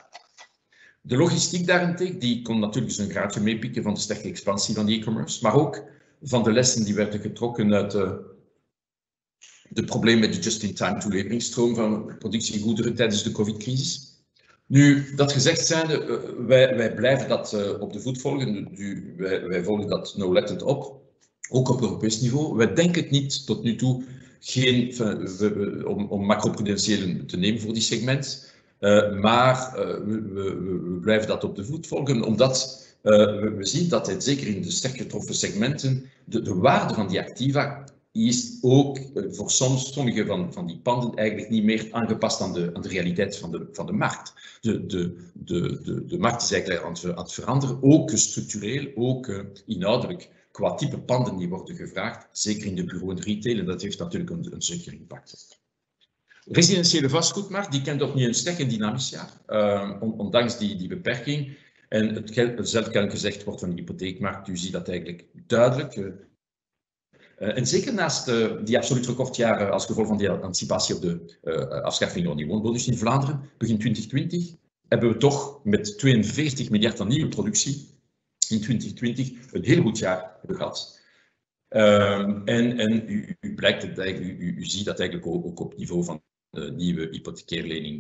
De logistiek daarentegen, die kon natuurlijk zijn graadje meepikken van de sterke expansie van de e-commerce, maar ook van de lessen die werden getrokken uit de, de problemen met de just-in-time toeleveringsstroom van productiegoederen tijdens de COVID-crisis. Nu, dat gezegd zijnde, wij, wij blijven dat uh, op de voet volgen. Nu, wij, wij volgen dat nauwlettend op, ook op Europees niveau. Wij denken het niet tot nu toe geen, we, om, om macroprudentiële te nemen voor die segment, uh, maar uh, we, we, we blijven dat op de voet volgen, omdat Uh, we, we zien dat het, zeker in de sterk getroffen segmenten, de, de waarde van die activa is ook uh, voor soms, sommige van, van die panden eigenlijk niet meer aangepast aan de, aan de realiteit van de, van de markt. De, de, de, de, de markt is eigenlijk aan het, aan het veranderen, ook structureel, ook uh, inhoudelijk, qua type panden die worden gevraagd, zeker in de bureau en retail, en dat heeft natuurlijk een, een zeker impact. Residentiële vastgoedmarkt, die kent opnieuw een sterk en dynamisch jaar, uh, ondanks die, die beperking. En hetzelfde kan gezegd worden van de hypotheekmarkt. U ziet dat eigenlijk duidelijk. Uh, en zeker naast uh, die absoluut recordjaren als gevolg van die anticipatie op de uh, afschaffing van die woonbonus in Vlaanderen, begin twintig twintig, hebben we toch met tweeënveertig miljard aan nieuwe productie in twintig twintig een heel goed jaar hebben gehad. Uh, en en u, u, blijkt het eigenlijk, u, u ziet dat eigenlijk ook, ook op niveau van de nieuwe hypothecaire lening.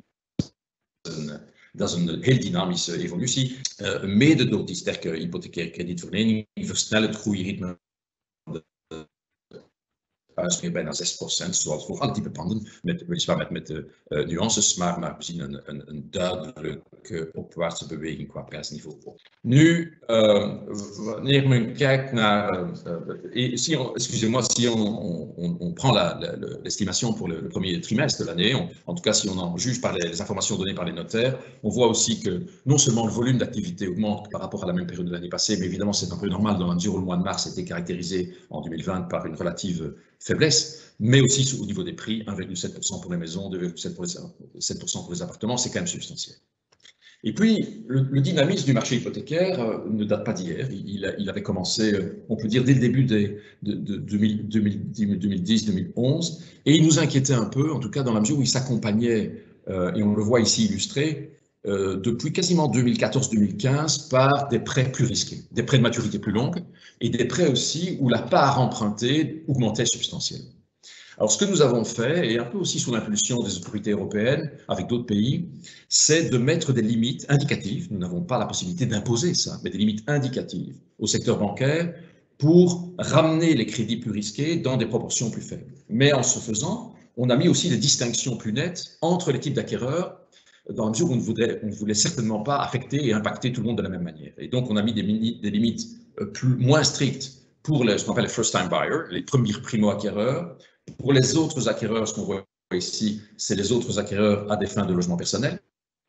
Dat is een heel dynamische evolutie. Uh, mede door die sterke hypothecaire kredietverlening versnelt het groeiritme van de uitingen bijna zes procent, zoals voor alle type panden, met, weliswaar met, met de uh, nuances, maar, maar we zien een, een, een duidelijke opwaartse beweging qua prijsniveau. Nu, uh, wanneer men kijkt naar, uh, uh, si on, excusez-moi, si on, on, on prend l'estimation pour le, le premier trimestre de l'année, en tout cas si on en juge par les, les informations données par les notaires, on voit aussi que non seulement le volume d'activité augmente par rapport à la même période de l'année passée, mais évidemment c'est un peu normal dans la mesure où le mois de mars était caractérisé en deux mille vingt par une relative faiblesse, mais aussi au niveau des prix, un virgule sept pour cent pour les maisons, deux virgule sept pour cent pour les appartements, c'est quand même substantiel. Et puis, le, le dynamisme du marché hypothécaire euh, ne date pas d'hier. Il, il avait commencé, euh, on peut dire, dès le début des, de, de deux mille dix deux mille onze, et il nous inquiétait un peu, en tout cas dans la mesure où il s'accompagnait, euh, et on le voit ici illustré, euh, depuis quasiment deux mille quatorze deux mille quinze par des prêts plus risqués, des prêts de maturité plus longue, et des prêts aussi où la part empruntée augmentait substantiellement. Alors, ce que nous avons fait, et un peu aussi sous l'impulsion des autorités européennes, avec d'autres pays, c'est de mettre des limites indicatives. Nous n'avons pas la possibilité d'imposer ça, mais des limites indicatives au secteur bancaire pour ramener les crédits plus risqués dans des proportions plus faibles. Mais en ce faisant, on a mis aussi des distinctions plus nettes entre les types d'acquéreurs, dans la mesure où on ne voulait, on ne voulait certainement pas affecter et impacter tout le monde de la même manière. Et donc, on a mis des, des limites plus, moins strictes pour les, ce qu'on appelle les first-time buyers, les premiers primo-acquéreurs. Pour les autres acquéreurs, ce qu'on voit ici, c'est les autres acquéreurs à des fins de logement personnel.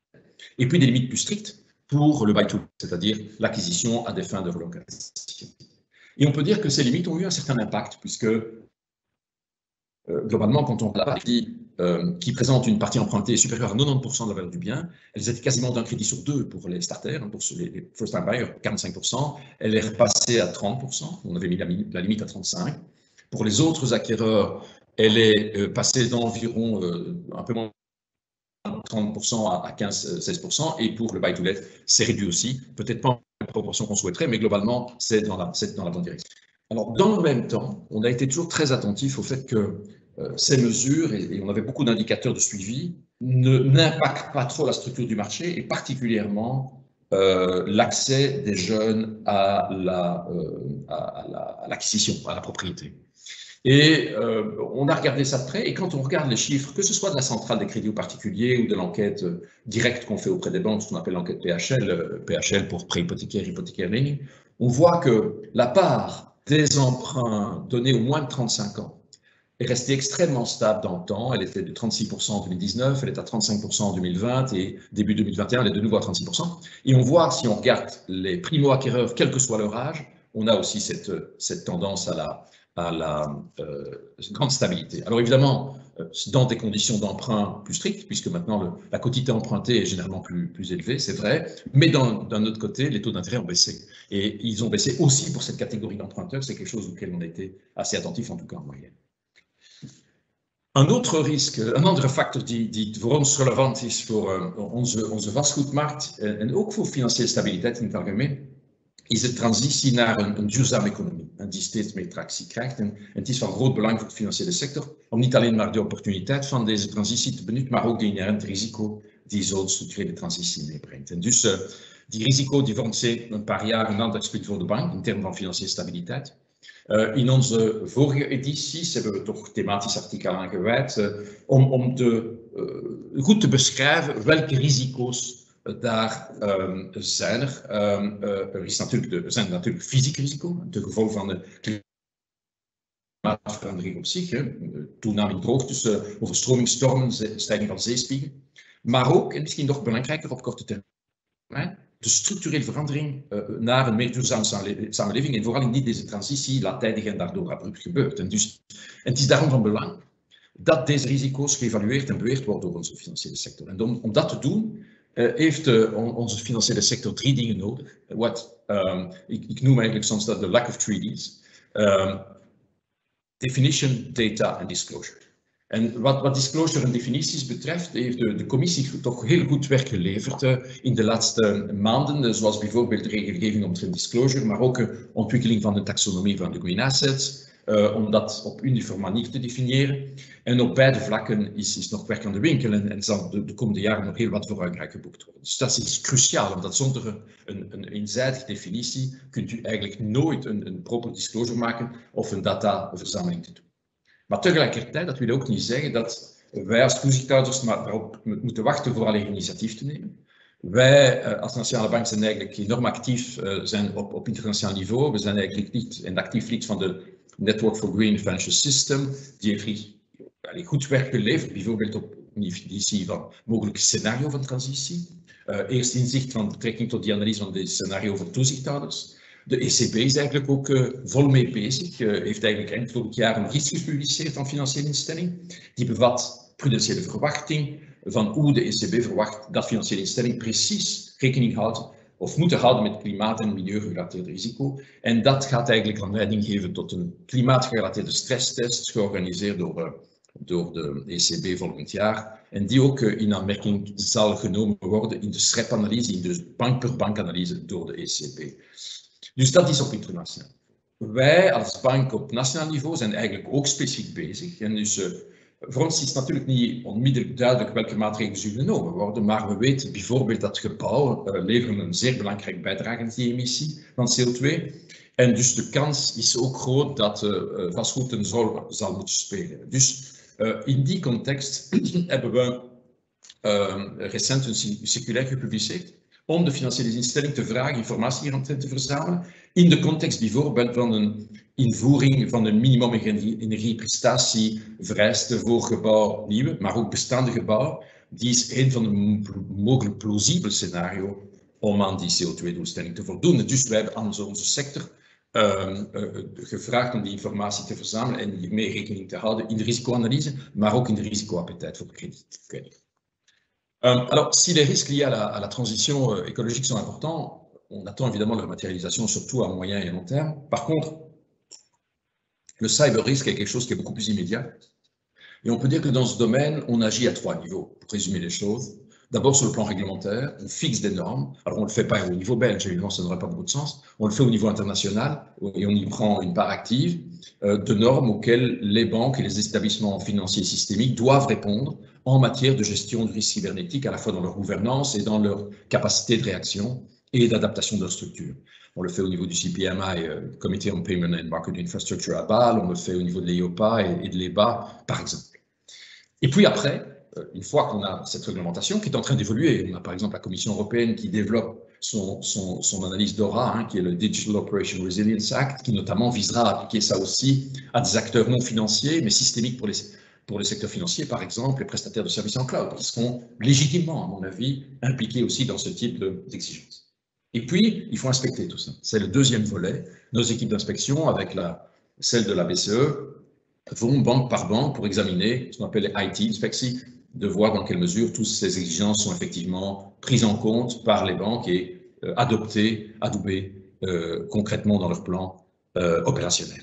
Et puis des limites plus strictes pour le buy-to, c'est-à-dire l'acquisition à des fins de relocation. Et on peut dire que ces limites ont eu un certain impact, puisque euh, globalement, quand on parle qui, euh, qui présente une partie empruntée supérieure à quatre-vingt-dix pour cent de la valeur du bien, elles étaient quasiment d'un crédit sur deux pour les starters, pour les, les first-time buyers, quarante-cinq pour cent. Elle est repassée à trente pour cent, on avait mis la, la limite à trente-cinq pour cent. Pour les autres acquéreurs, elle est euh, passée d'environ euh, un peu moins de trente pour cent à quinze à seize pour cent. Et pour le buy-to-let, c'est réduit aussi. Peut-être pas en proportion qu'on souhaiterait, mais globalement, c'est dans, dans la bonne direction. Alors, dans le même temps, on a été toujours très attentif au fait que euh, ces mesures, et, et on avait beaucoup d'indicateurs de suivi, n'impactent pas trop la structure du marché, et particulièrement euh, l'accès des jeunes à l'acquisition, la, euh, à, à, la, à la propriété. Et euh, on a regardé ça de près, et quand on regarde les chiffres, que ce soit de la centrale des crédits aux particuliers ou de l'enquête directe qu'on fait auprès des banques, ce qu'on appelle l'enquête P H L, P H L pour prêt hypothécaire, hypothécaire ligne, on voit que la part des emprunts donnés aux moins de trente-cinq ans est restée extrêmement stable dans le temps. Elle était de trente-six pour cent en deux mille dix-neuf, elle est à trente-cinq pour cent en deux mille vingt, et début deux mille vingt et un, elle est de nouveau à trente-six pour cent. Et on voit, si on regarde les primo-acquéreurs, quel que soit leur âge, on a aussi cette, cette tendance à la à la euh, grande stabilité. Alors évidemment, dans des conditions d'emprunt plus strictes, puisque maintenant le, la quotité empruntée est généralement plus, plus élevée, c'est vrai, mais d'un autre côté, les taux d'intérêt ont baissé. Et ils ont baissé aussi pour cette catégorie d'emprunteurs, c'est quelque chose auquel on a été assez attentif, en tout cas en moyenne. Un autre risque, een andere factor die, die voor ons relevant is voor uh, onze, onze vastgoedmarkt uh, en ook voor financiële stabiliteit in het algemeen, is de transitie naar een, een duurzame economie, die steeds meer tractie krijgt. En, en het is van groot belang voor de financiële sector om niet alleen maar de opportuniteit van deze transitie te benutten, maar ook de inherent risico die zo'n structurele transitie meebrengt. En dus uh, die risico die vormt sinds een paar jaar een aandachtspunt voor de bank in termen van financiële stabiliteit. Uh, in onze vorige edities hebben we toch thematisch artikel aangeweid uh, om, om te, uh, goed te beschrijven welke risico's daar um, zijn er. Um, uh, er, is natuurlijk de, er zijn natuurlijk fysiek risico, ten gevolge van de klimaatverandering op zich, hè, toename in droogtes, uh, overstroming, stormen, stijging van zeespiegel. Maar ook, en misschien nog belangrijker op korte termijn, de structurele verandering uh, naar een meer duurzame samenleving en vooral niet deze transitie laat-tijdig en daardoor abrupt gebeurt. En, dus, en het is daarom van belang dat deze risico's geëvalueerd en beweerd worden door onze financiële sector. En om, om dat te doen, Uh, heeft uh, on, onze financiële sector drie dingen nodig. Wat, um, ik, ik noem eigenlijk soms dat de lack of three D's. Um, definition, data en disclosure. En wat, wat disclosure en definities betreft, heeft de, de commissie toch heel goed werk geleverd uh, in de laatste maanden, uh, zoals bijvoorbeeld de regelgeving omtrent disclosure, maar ook de uh, ontwikkeling van de taxonomie van de green assets, Uh, om dat op uniforme manier te definiëren. En op beide vlakken is, is nog werk aan de winkel en, en zal de, de komende jaren nog heel wat vooruitgang geboekt worden. Dus dat is cruciaal, omdat zonder een, een eenzijdige definitie kunt u eigenlijk nooit een, een proper disclosure maken of een dataverzameling te doen. Maar tegelijkertijd, dat wil ook niet zeggen dat wij als toezichthouders maar daarop moeten wachten voor alleen initiatief te nemen. Wij als Nationale Bank zijn eigenlijk enorm actief zijn op, op internationaal niveau. We zijn eigenlijk lid, een actief lid van de Network for Green Financial System, die heeft goed werk geleverd, bijvoorbeeld op de definitie van mogelijke scenario van transitie. Uh, eerst inzicht van betrekking tot die analyse van dit scenario voor toezichthouders. De E C B is eigenlijk ook uh, vol mee bezig, uh, heeft eigenlijk eind vorig jaar een gids gepubliceerd van financiële instelling. Die bevat prudentiële verwachting van hoe de E C B verwacht dat financiële instelling precies rekening houdt of moeten houden met klimaat- en milieugerelateerd risico. En dat gaat eigenlijk aanleiding geven tot een klimaatgerelateerde stresstest, georganiseerd door, uh, door de E C B volgend jaar. En die ook uh, in aanmerking zal genomen worden in de S R E P-analyse, in de bank-per-bank-analyse door de E C B. Dus dat is op internationaal. Wij als bank op nationaal niveau zijn eigenlijk ook specifiek bezig. En dus uh, voor ons is het natuurlijk niet onmiddellijk duidelijk welke maatregelen zullen genomen worden, maar we weten bijvoorbeeld dat gebouwen uh, leveren een zeer belangrijke bijdrage aan die emissie van C O twee. En dus de kans is ook groot dat uh, vastgoed een rol zal moeten spelen. Dus uh, in die context hebben we uh, recent een circulaire gepubliceerd om de financiële instelling te vragen informatie hieromtrent te verzamelen, in de context bijvoorbeeld van een invoering van een minimum energieprestatievereisten voor gebouw nieuwe, maar ook bestaande gebouwen. Die is een van de mogelijk plausibele scenario's om aan die C O twee doelstelling te voldoen. Dus wij hebben aan onze, onze sector uh, uh, gevraagd om die informatie te verzamelen en hiermee rekening te houden in de risicoanalyse, maar ook in de risicoappetijt voor krediet. Euh, alors, si les risques liés à la, à la transition euh, écologique sont importants, on attend évidemment leur matérialisation, surtout à moyen et long terme. Par contre, le cyber-risque est quelque chose qui est beaucoup plus immédiat. Et on peut dire que dans ce domaine, on agit à trois niveaux, pour résumer les choses. D'abord, sur le plan réglementaire, on fixe des normes. Alors, on ne le fait pas au niveau belge, évidemment, ça n'aurait pas beaucoup de sens. On le fait au niveau international et on y prend une part active euh, de normes auxquelles les banques et les établissements financiers systémiques doivent répondre en matière de gestion du risque cybernétique, à la fois dans leur gouvernance et dans leur capacité de réaction et d'adaptation de leur structure. On le fait au niveau du C P M I, euh, Committee on Payment and Market Infrastructure à Bâle, on le fait au niveau de l'E I O P A et, et de l'E B A, par exemple. Et puis après, une fois qu'on a cette réglementation qui est en train d'évoluer, on a par exemple la Commission européenne qui développe son, son, son analyse D O R A, hein, qui est le Digital Operation Resilience Act, qui notamment visera à appliquer ça aussi à des acteurs non financiers, mais systémiques pour les, pour les secteurs financiers, par exemple les prestataires de services en cloud, qui seront légitimement, à mon avis, impliqués aussi dans ce type d'exigences. Et puis, il faut inspecter tout ça. C'est le deuxième volet. Nos équipes d'inspection, avec la, celle de la B C E, vont banque par banque pour examiner ce qu'on appelle les I T inspections, de voir dans quelle mesure toutes ces exigences sont effectivement prises en compte par les banques et euh, adoptées, adoubées euh, concrètement dans leur plan euh, opérationnel.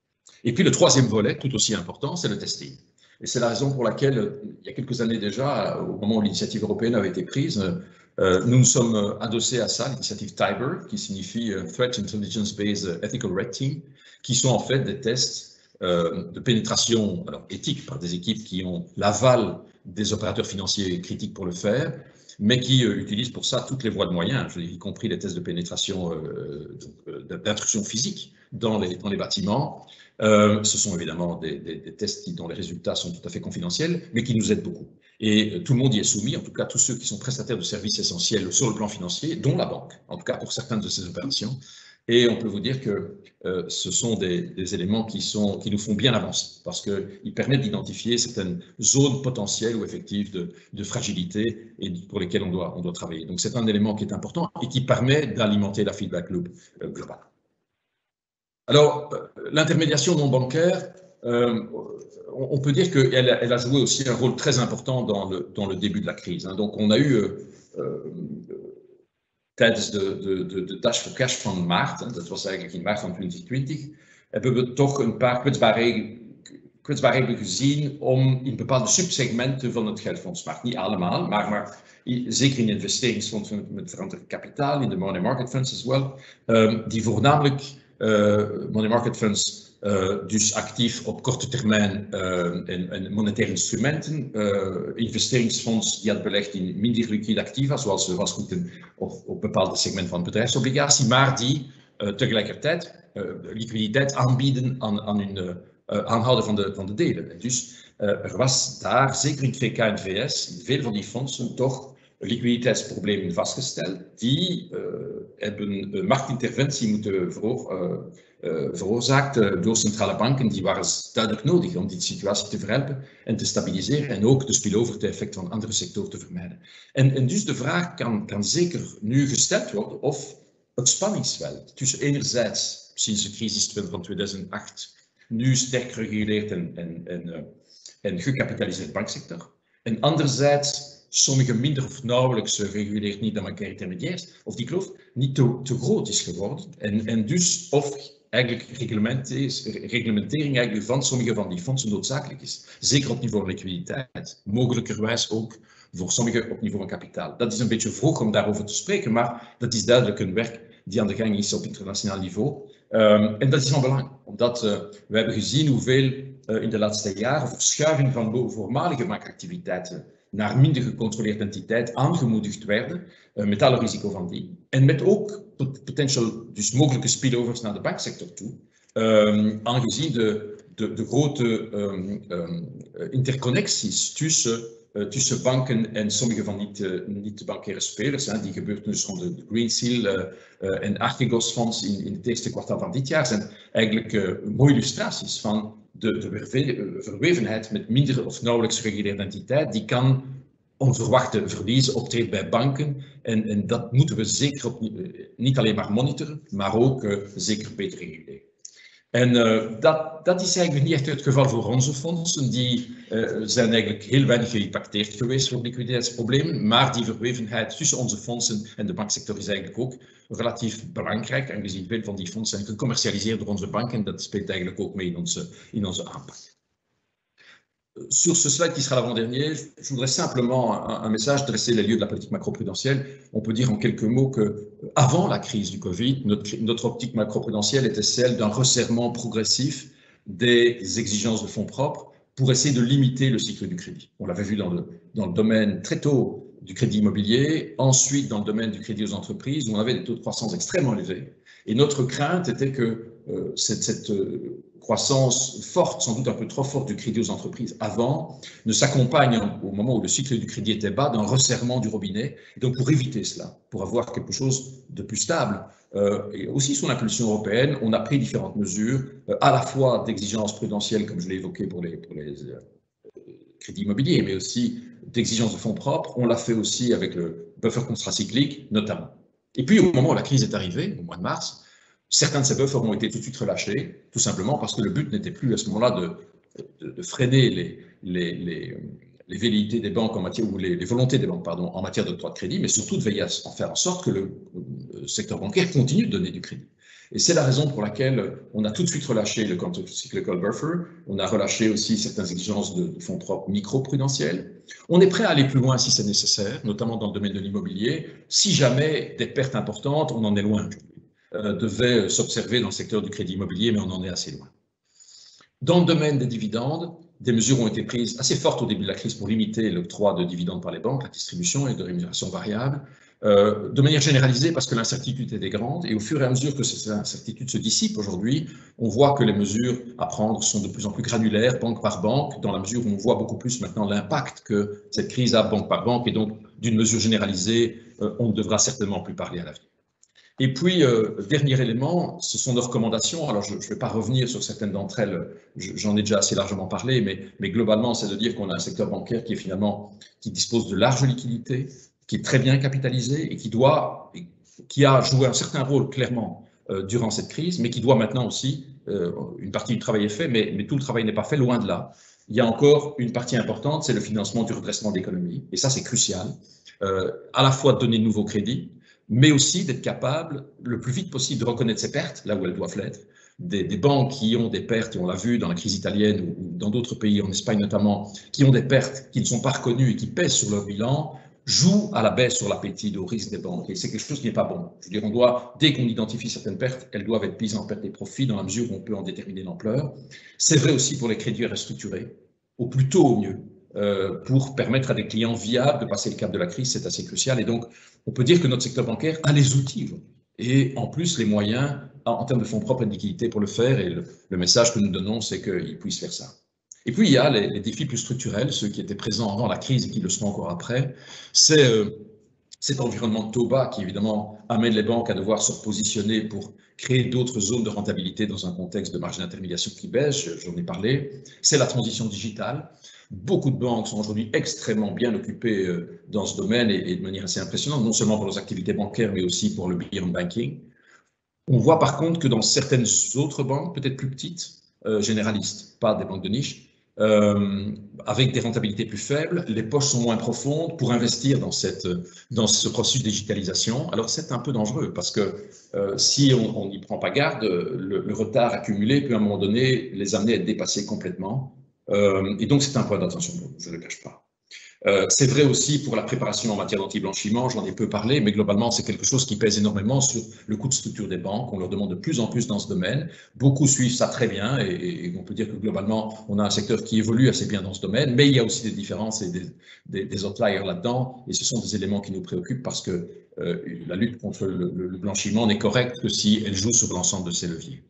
Et puis le troisième volet, tout aussi important, c'est le testing. Et c'est la raison pour laquelle, il y a quelques années déjà, au moment où l'initiative européenne avait été prise, euh, nous nous sommes adossés à ça, l'initiative TIBER, qui signifie euh, Threat Intelligence Based Ethical Red Team, qui sont en fait des tests euh, de pénétration alors, éthique par des équipes qui ont l'aval des opérateurs financiers critiques pour le faire, mais qui euh, utilisent pour ça toutes les voies de moyens, y compris les tests de pénétration euh, d'intrusion physique dans les, dans les bâtiments. Euh, ce sont évidemment des, des, des tests qui, dont les résultats sont tout à fait confidentiels, mais qui nous aident beaucoup. Et euh, tout le monde y est soumis, en tout cas tous ceux qui sont prestataires de services essentiels sur le plan financier, dont la banque, en tout cas pour certaines de ces opérations. Et on peut vous dire que euh, ce sont des, des éléments qui, sont, qui nous font bien avancer, parce qu'ils permettent d'identifier certaines zones potentielles ou effectives de, de fragilité et pour lesquelles on doit, on doit travailler. Donc c'est un élément qui est important et qui permet d'alimenter la feedback loop euh, globale. Alors, euh, l'intermédiation non bancaire, euh, on, on peut dire qu'elle elle a joué aussi un rôle très important dans le, dans le début de la crise. Hein. Donc on a eu... Euh, euh, tijdens de, de, de, de Dash for Cash van maart, hè, dat was eigenlijk in maart van twintig twintig, hebben we toch een paar kwetsbaarheden, kwetsbaarheden gezien om in bepaalde subsegmenten van het geldfondsmarkt, niet allemaal, maar, maar zeker in investeringsfondsen met, met verantwoordelijk kapitaal, in de money market funds as well, um, die voornamelijk uh, money market funds Uh, dus actief op korte termijn uh, en, en monetaire instrumenten, uh, investeringsfonds die had belegd in minder liquide activa, zoals vastgoed of op bepaalde segmenten van bedrijfsobligatie, maar die uh, tegelijkertijd uh, liquiditeit aanbieden aan, aan hun uh, uh, aanhouden van de, van de delen. Dus uh, er was daar, zeker in twee K en V S, in veel van die fondsen toch liquiditeitsproblemen vastgesteld die uh, hebben uh, marktinterventie moeten veroor, uh, uh, veroorzaakt uh, door centrale banken. Die waren duidelijk nodig om die situatie te verhelpen en te stabiliseren en ook de spillover-effect van andere sectoren te vermijden. En, en dus de vraag kan, kan zeker nu gesteld worden of het spanningsveld tussen enerzijds sinds de crisis van tweeduizend acht nu sterk gereguleerd en, en, en, uh, en gecapitaliseerd banksector en anderzijds sommige minder of nauwelijks gereguleerd niet aan bancaire intermediairs, of die kloof niet te, te groot is geworden. En, en dus of eigenlijk reglementering eigenlijk van sommige van die fondsen noodzakelijk is. Zeker op niveau van liquiditeit, mogelijkerwijs ook voor sommigen op niveau van kapitaal. Dat is een beetje vroeg om daarover te spreken, maar dat is duidelijk een werk die aan de gang is op internationaal niveau. Um, en dat is van belang, omdat uh, we hebben gezien hoeveel uh, in de laatste jaren verschuiving van voormalige marktactiviteiten naar minder gecontroleerde entiteit aangemoedigd werden, uh, met alle risico van die. En met ook potentieel, dus mogelijke spillovers naar de banksector toe, um, aangezien de, de, de grote um, um, interconnecties tussen, uh, tussen banken en sommige van niet-bankaire niet spelers, hè, die gebeurt dus van de, de Green Seal uh, uh, en Archegos Fonds in, in het eerste kwartaal van dit jaar, zijn eigenlijk uh, mooie illustraties van de, de verwevenheid met minder of nauwelijks gereguleerde entiteit, die kan onverwachte verliezen optreden bij banken. En, en dat moeten we zeker op, niet alleen maar monitoren, maar ook uh, zeker beter reguleren. En uh, dat, dat is eigenlijk niet echt het geval voor onze fondsen. Die uh, zijn eigenlijk heel weinig geïmpacteerd geweest door liquiditeitsproblemen, maar die verwevenheid tussen onze fondsen en de banksector is eigenlijk ook relatief belangrijk, aangezien veel van die fondsen zijn gecommercialiseerd door onze banken en dat speelt eigenlijk ook mee in onze, in onze aanpak. Sur ce slide qui sera l'avant-dernier, je voudrais simplement un, un message dresser les lieux de la politique macroprudentielle. On peut dire en quelques mots que, avant la crise du Covid, notre, notre optique macroprudentielle était celle d'un resserrement progressif des exigences de fonds propres pour essayer de limiter le cycle du crédit. On l'avait vu dans le, dans le domaine très tôt du crédit immobilier, ensuite dans le domaine du crédit aux entreprises, où on avait des taux de croissance extrêmement élevés. Et notre crainte était que euh, cette, cette euh, croissance forte, sans doute un peu trop forte du crédit aux entreprises avant, ne s'accompagne au moment où le cycle du crédit était bas d'un resserrement du robinet. Et donc pour éviter cela, pour avoir quelque chose de plus stable, euh, et aussi sous l'impulsion européenne, on a pris différentes mesures, euh, à la fois d'exigences prudentielles, comme je l'ai évoqué pour les, pour les euh, crédits immobiliers, mais aussi d'exigences de fonds propres. On l'a fait aussi avec le buffer contracyclique, notamment. Et puis au moment où la crise est arrivée, au mois de mars, certains de ces buffers ont été tout de suite relâchés, tout simplement parce que le but n'était plus à ce moment-là de, de, de freiner les, les, les, les velléités des banques en matière, ou les, les volontés des banques, pardon, en matière d'octroi de crédit, mais surtout de veiller à en faire en sorte que le, le secteur bancaire continue de donner du crédit. Et c'est la raison pour laquelle on a tout de suite relâché le counter-cyclical buffer, on a relâché aussi certaines exigences de, de fonds propres micro-prudentiels. On est prêt à aller plus loin si c'est nécessaire, notamment dans le domaine de l'immobilier, si jamais des pertes importantes, on en est loin aujourd'hui, euh, devaient s'observer dans le secteur du crédit immobilier, mais on en est assez loin. Dans le domaine des dividendes, des mesures ont été prises assez fortes au début de la crise pour limiter l'octroi de dividendes par les banques, la distribution et de rémunération variable. Euh, de manière généralisée parce que l'incertitude était grande et au fur et à mesure que cette incertitude se dissipe aujourd'hui, on voit que les mesures à prendre sont de plus en plus granulaires, banque par banque, dans la mesure où on voit beaucoup plus maintenant l'impact que cette crise a banque par banque et donc d'une mesure généralisée, euh, on ne devra certainement plus parler à l'avenir. Et puis, euh, dernier élément, ce sont nos recommandations. Alors, je ne vais pas revenir sur certaines d'entre elles, j'en ai déjà assez largement parlé, mais, mais globalement, c'est de dire qu'on a un secteur bancaire qui est finalement, qui dispose de larges liquidités, qui est très bien capitalisé et qui doit, qui a joué un certain rôle clairement euh, durant cette crise, mais qui doit maintenant aussi, euh, une partie du travail est fait, mais, mais tout le travail n'est pas fait, loin de là. Il y a encore une partie importante, c'est le financement du redressement de l'économie, et ça c'est crucial, euh, à la fois de donner de nouveaux crédits, mais aussi d'être capable le plus vite possible de reconnaître ses pertes, là où elles doivent l'être. Des, des banques qui ont des pertes, et on l'a vu dans la crise italienne ou, ou dans d'autres pays, en Espagne notamment, qui ont des pertes qui ne sont pas reconnues et qui pèsent sur leur bilan, joue à la baisse sur l'appétit de risque des banques. Et c'est quelque chose qui n'est pas bon. Je veux dire, on doit, dès qu'on identifie certaines pertes, elles doivent être mises en perte des profits dans la mesure où on peut en déterminer l'ampleur. C'est vrai aussi pour les crédits restructurés, au plus tôt au mieux, euh, pour permettre à des clients viables de passer le cap de la crise, c'est assez crucial. Et donc, on peut dire que notre secteur bancaire a les outils aujourd'hui. et en plus les moyens en termes de fonds propres et de liquidité pour le faire. Et le, le message que nous donnons, c'est qu'ils puissent faire ça. Et puis il y a les, les défis plus structurels, ceux qui étaient présents avant la crise et qui le sont encore après. C'est euh, cet environnement de taux bas qui évidemment amène les banques à devoir se repositionner pour créer d'autres zones de rentabilité dans un contexte de marge d'intermédiation qui baisse, j'en ai parlé. C'est la transition digitale. Beaucoup de banques sont aujourd'hui extrêmement bien occupées dans ce domaine et de manière assez impressionnante, non seulement pour leurs activités bancaires, mais aussi pour le beyond banking. On voit par contre que dans certaines autres banques, peut-être plus petites, euh, généralistes, pas des banques de niche, euh, avec des rentabilités plus faibles, les poches sont moins profondes pour investir dans, cette, dans ce processus de digitalisation. Alors c'est un peu dangereux parce que euh, si on n'y prend pas garde, le, le retard accumulé peut à un moment donné les amener à être dépassés complètement. Euh, et donc c'est un point d'attention, je ne le cache pas. Euh, c'est vrai aussi pour la préparation en matière d'anti-blanchiment, j'en ai peu parlé, mais globalement, c'est quelque chose qui pèse énormément sur le coût de structure des banques. On leur demande de plus en plus dans ce domaine. Beaucoup suivent ça très bien et, et on peut dire que globalement, on a un secteur qui évolue assez bien dans ce domaine, mais il y a aussi des différences et des, des, des outliers là-dedans. Et ce sont des éléments qui nous préoccupent parce que euh, la lutte contre le, le, le blanchiment n'est correcte que si elle joue sur l'ensemble de ces leviers.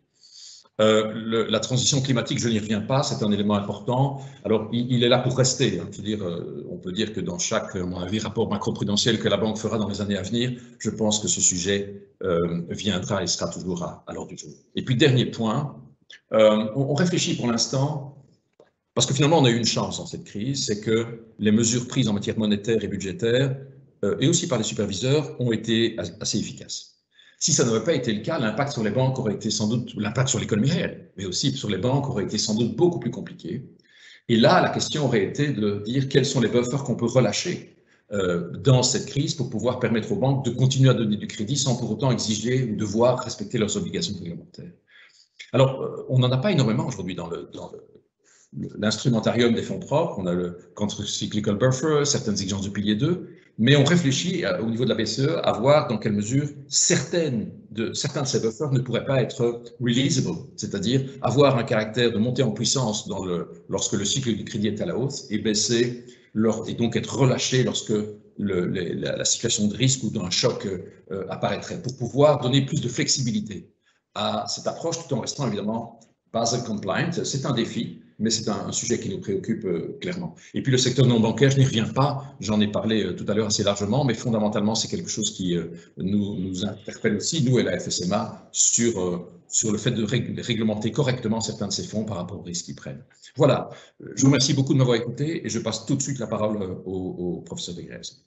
Euh, le, la transition climatique, je n'y reviens pas, c'est un élément important. Alors, il, il est là pour rester. Hein. Je veux dire, euh, on peut dire que dans chaque, à mon avis, rapport macro-prudentiel que la banque fera dans les années à venir, je pense que ce sujet euh, viendra et sera toujours à, à l'ordre du jour. Et puis, dernier point, euh, on, on réfléchit pour l'instant, parce que finalement, on a eu une chance dans cette crise, c'est que les mesures prises en matière monétaire et budgétaire, euh, et aussi par les superviseurs, ont été assez efficaces. Si ça n'aurait pas été le cas, l'impact sur les banques aurait été sans doute, l'impact sur l'économie réelle, mais aussi sur les banques aurait été sans doute beaucoup plus compliqué. Et là, la question aurait été de dire quels sont les buffers qu'on peut relâcher euh, dans cette crise pour pouvoir permettre aux banques de continuer à donner du crédit sans pour autant exiger ou devoir respecter leurs obligations réglementaires. Alors, euh, on n'en a pas énormément aujourd'hui dans le, dans le l'instrumentarium des fonds propres, on a le counter-cyclical buffer, certaines exigences du pilier deux, mais on réfléchit à, au niveau de la B C E à voir dans quelle mesure certaines de, certains de ces buffers ne pourraient pas être releasable, c'est-à-dire avoir un caractère de montée en puissance dans le, lorsque le cycle du crédit est à la hausse et baisser leur, et donc être relâché lorsque le, les, la, la situation de risque ou d'un choc euh, apparaîtrait, pour pouvoir donner plus de flexibilité à cette approche tout en restant évidemment Basel compliant. C'est un défi, mais c'est un, un sujet qui nous préoccupe euh, clairement. Et puis le secteur non bancaire, je n'y reviens pas, j'en ai parlé euh, tout à l'heure assez largement, mais fondamentalement, c'est quelque chose qui euh, nous, nous interpelle aussi, nous et la F S M A, sur, euh, sur le fait de rég réglementer correctement certains de ces fonds par rapport aux risques qu'ils prennent. Voilà, je vous remercie beaucoup de m'avoir écouté et je passe tout de suite la parole au, au professeur De Greyse.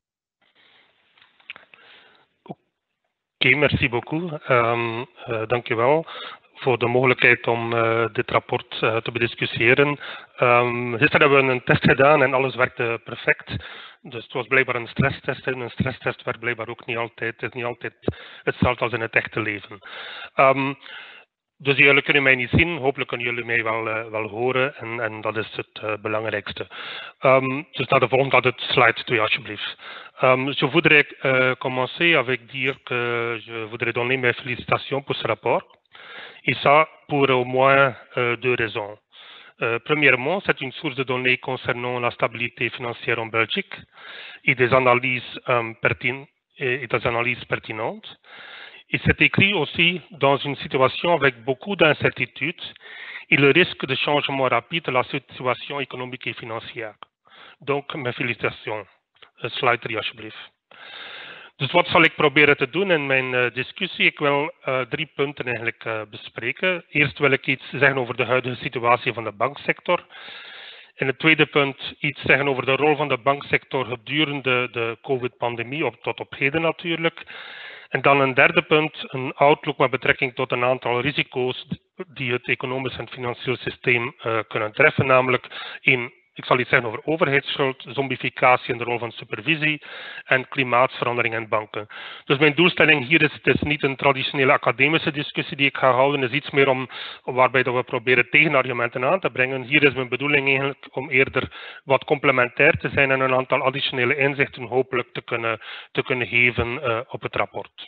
Oké, merci beaucoup. Um, uh, dank u wel voor de mogelijkheid om uh, dit rapport uh, te bediscussiëren. Um, gisteren hebben we een test gedaan en alles werkte perfect. Dus het was blijkbaar een stresstest en een stresstest werkt blijkbaar ook niet altijd. Het is niet altijd hetzelfde als in het echte leven. Um, Dus jullie kunnen mij niet zien, hopelijk kunnen jullie mij wel, uh, wel horen en, en dat is het uh, belangrijkste. Um, dus naar de volgende slide twee alsjeblieft. Um, je voudrais uh, commencer avec dire que je voudrais donner mes félicitations pour ce rapport. Et ça pour au moins uh, deux raisons. Uh, premièrement, c'est une source de données concernant la stabilité financière en Belgique et des analyses, um, pertin et des analyses pertinentes. Et c'est écrit aussi dans une situation avec beaucoup d'incertitudes et le risque de changement rapide de la situation économique et financière. Donc, mes félicitations. Slide drie alsjeblieft. Dus wat zal ik proberen te doen in mijn uh, discussie? Ik wil uh, drie punten eigenlijk uh, bespreken. Eerst wil ik iets zeggen over de huidige situatie van de banksector. In het tweede punt iets zeggen over de rol van de banksector gedurende de COVID-pandemie, op, tot op heden natuurlijk. En dan een derde punt, een outlook met betrekking tot een aantal risico's die het economisch en financieel systeem uh, kunnen treffen, namelijk in, ik zal iets zeggen over overheidsschuld, zombificatie en de rol van supervisie en klimaatverandering en banken. Dus mijn doelstelling hier is, het is niet een traditionele academische discussie die ik ga houden, het is iets meer om, waarbij dat we proberen tegenargumenten aan te brengen. Hier is mijn bedoeling eigenlijk om eerder wat complementair te zijn en een aantal additionele inzichten hopelijk te kunnen, te kunnen geven uh, op het rapport.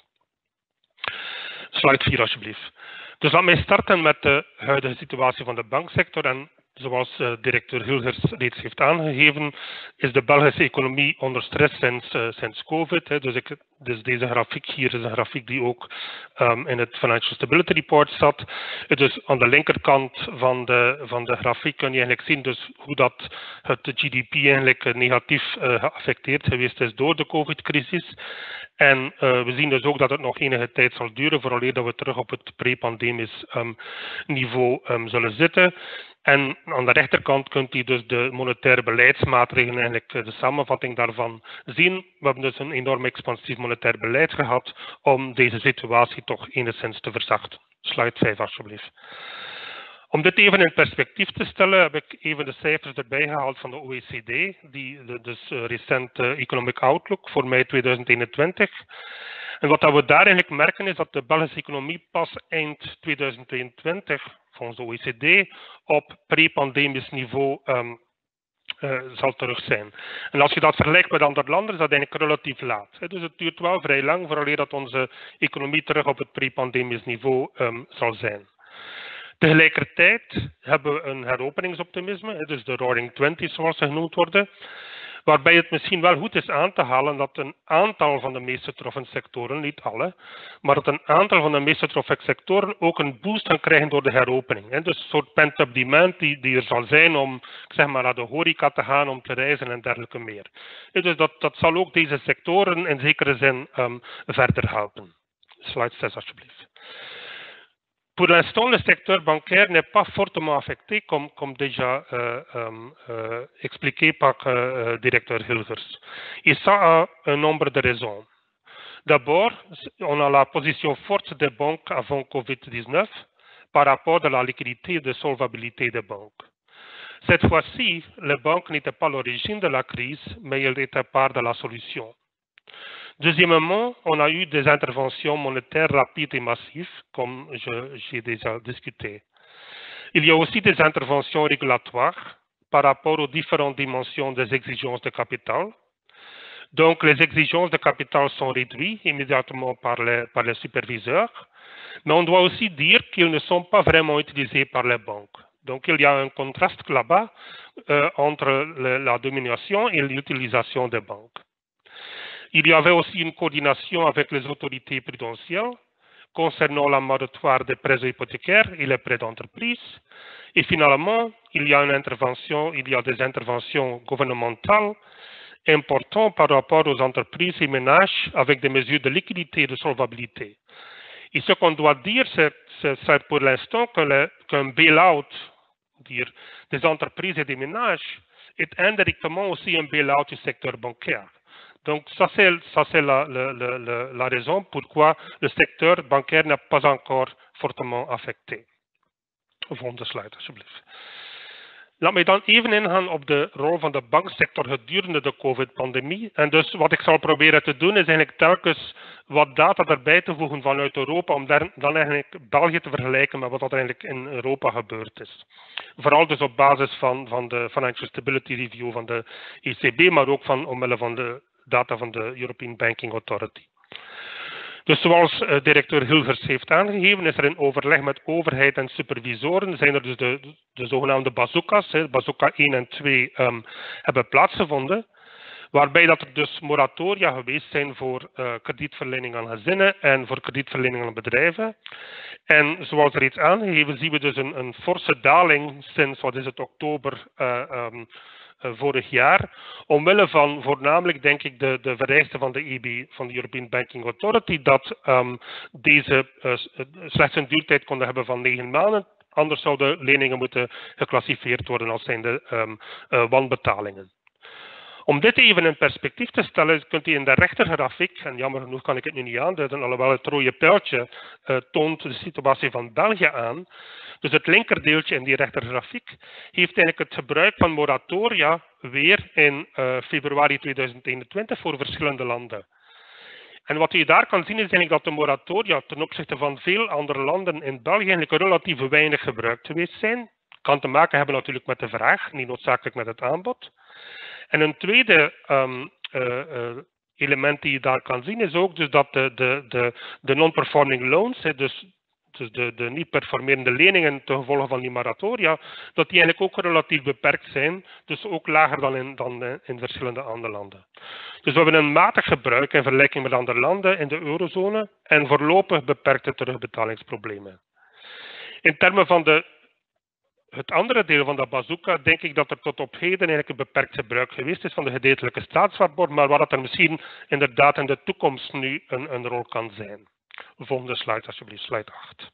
Slide vier alsjeblieft. Dus laat mij starten met de huidige situatie van de banksector en Zoals uh, directeur Hilgers reeds heeft aangegeven, is de Belgische economie onder stress sinds, uh, sinds COVID. Hè. Dus, ik, dus deze grafiek hier is een grafiek die ook um, in het Financial Stability Report zat. Dus aan de linkerkant van de, van de grafiek kun je eigenlijk zien dus hoe dat het G D P eigenlijk negatief uh, geaffecteerd geweest is door de COVID-crisis. En uh, we zien dus ook dat het nog enige tijd zal duren, vooral dat we terug op het pre-pandemisch um, niveau um, zullen zitten. En aan de rechterkant kunt u dus de monetaire beleidsmaatregelen, eigenlijk de samenvatting daarvan zien. We hebben dus een enorm expansief monetair beleid gehad om deze situatie toch enigszins te verzachten. Slide vijf alsjeblieft. Om dit even in perspectief te stellen, heb ik even de cijfers erbij gehaald van de O E C D, die de, dus uh, recente Economic Outlook voor mei tweeduizend eenentwintig. En wat dat we daar eigenlijk merken is dat de Belgische economie pas eind tweeduizend tweeëntwintig, volgens de O E C D, op pre-pandemisch niveau um, uh, zal terug zijn. En als je dat vergelijkt met andere landen, is dat eigenlijk relatief laat. Dus het duurt wel vrij lang voordat dat onze economie terug op het pre-pandemisch niveau um, zal zijn. Tegelijkertijd hebben we een heropeningsoptimisme, dus de Roaring Twenties zoals ze genoemd worden, waarbij het misschien wel goed is aan te halen dat een aantal van de meest getroffen sectoren, niet alle, maar dat een aantal van de meest getroffen sectoren ook een boost gaan krijgen door de heropening. Dus een soort pent-up demand die, die er zal zijn om zeg maar, naar de horeca te gaan, om te reizen en dergelijke meer. Dus dat, dat zal ook deze sectoren in zekere zin um, verder helpen. Slide zes alsjeblieft. Pour l'instant, le secteur bancaire n'est pas fortement affecté, comme, comme déjà euh, euh, expliqué par le euh, directeur Hilgers. Et ça a un nombre de raisons. D'abord, on a la position forte des banques avant COVID dix-neuf par rapport à la liquidité et de solvabilité des banques. Cette fois-ci, les banques n'étaient pas l'origine de la crise, mais elles étaient part de la solution. Deuxièmement, on a eu des interventions monétaires rapides et massives, comme j'ai déjà discuté. Il y a aussi des interventions régulatoires par rapport aux différentes dimensions des exigences de capital. Donc, les exigences de capital sont réduites immédiatement par les, par les superviseurs, mais on doit aussi dire qu'ils ne sont pas vraiment utilisés par les banques. Donc, il y a un contraste là-bas euh, entre le, la domination et l'utilisation des banques. Il y avait aussi une coordination avec les autorités prudentielles concernant la moratoire des prêts hypothécaires et les prêts d'entreprise. Et finalement, il y a une intervention, il y a des interventions gouvernementales importantes par rapport aux entreprises et ménages avec des mesures de liquidité et de solvabilité. Et ce qu'on doit dire, c'est pour l'instant qu'un bail-out des entreprises et des ménages est indirectement aussi un bail-out du secteur bancaire. Donc, ça, c'est la, la, la, la raison pourquoi le secteur bancaire n'est pas encore fortement affecté. Volgende slide, alsjeblieft. Laat mij dan even ingaan op de rol van de banksector gedurende de COVID-pandemie. En dus wat ik zal proberen te doen, is eigenlijk telkens wat data erbij te voegen vanuit Europa, om dan eigenlijk België te vergelijken met wat er eigenlijk in Europa gebeurd is. Vooral dus op basis van, van de Financial Stability Review van de E C B, maar ook van, omwille van de data van de European Banking Authority. Dus zoals uh, directeur Hilgers heeft aangegeven, is er in overleg met overheid en supervisoren, zijn er dus de, de zogenaamde bazookas, hè, bazooka één en twee, um, hebben plaatsgevonden, waarbij dat er dus moratoria geweest zijn voor uh, kredietverlening aan gezinnen en voor kredietverlening aan bedrijven. En zoals reeds aangegeven, zien we dus een, een forse daling sinds, wat is het, oktober uh, um, Uh, vorig jaar, omwille van voornamelijk, denk ik, de, de vereisten van de E B, van de European Banking Authority, dat um, deze uh, slechts een duurtijd konden hebben van negen maanden. Anders zouden leningen moeten geclassificeerd worden als zijnde um, uh, wanbetalingen. Om dit even in perspectief te stellen, kunt u in de rechtergrafiek, en jammer genoeg kan ik het nu niet aanduiden, alhoewel het rode pijltje uh, toont de situatie van België aan. Dus het linkerdeeltje in die rechtergrafiek heeft eigenlijk het gebruik van moratoria weer in uh, februari tweeduizend eenentwintig voor verschillende landen. En wat u daar kan zien is eigenlijk dat de moratoria ten opzichte van veel andere landen in België eigenlijk relatief weinig gebruikt geweest zijn. Kan te maken hebben natuurlijk met de vraag, niet noodzakelijk met het aanbod. En een tweede um, uh, uh, element die je daar kan zien is ook dus dat de, de, de, de non-performing loans, dus dus de, de niet performerende leningen ten gevolge van die moratoria, dat die eigenlijk ook relatief beperkt zijn, dus ook lager dan in, dan in verschillende andere landen. Dus we hebben een matig gebruik in vergelijking met andere landen in de eurozone en voorlopig beperkte terugbetalingsproblemen. In termen van de, het andere deel van de bazooka denk ik dat er tot op heden eigenlijk een beperkt gebruik geweest is van de gedeeltelijke staatswaarborg, maar waar dat er misschien inderdaad in de toekomst nu een, een rol kan zijn. Volgende slide alsjeblieft, slide acht.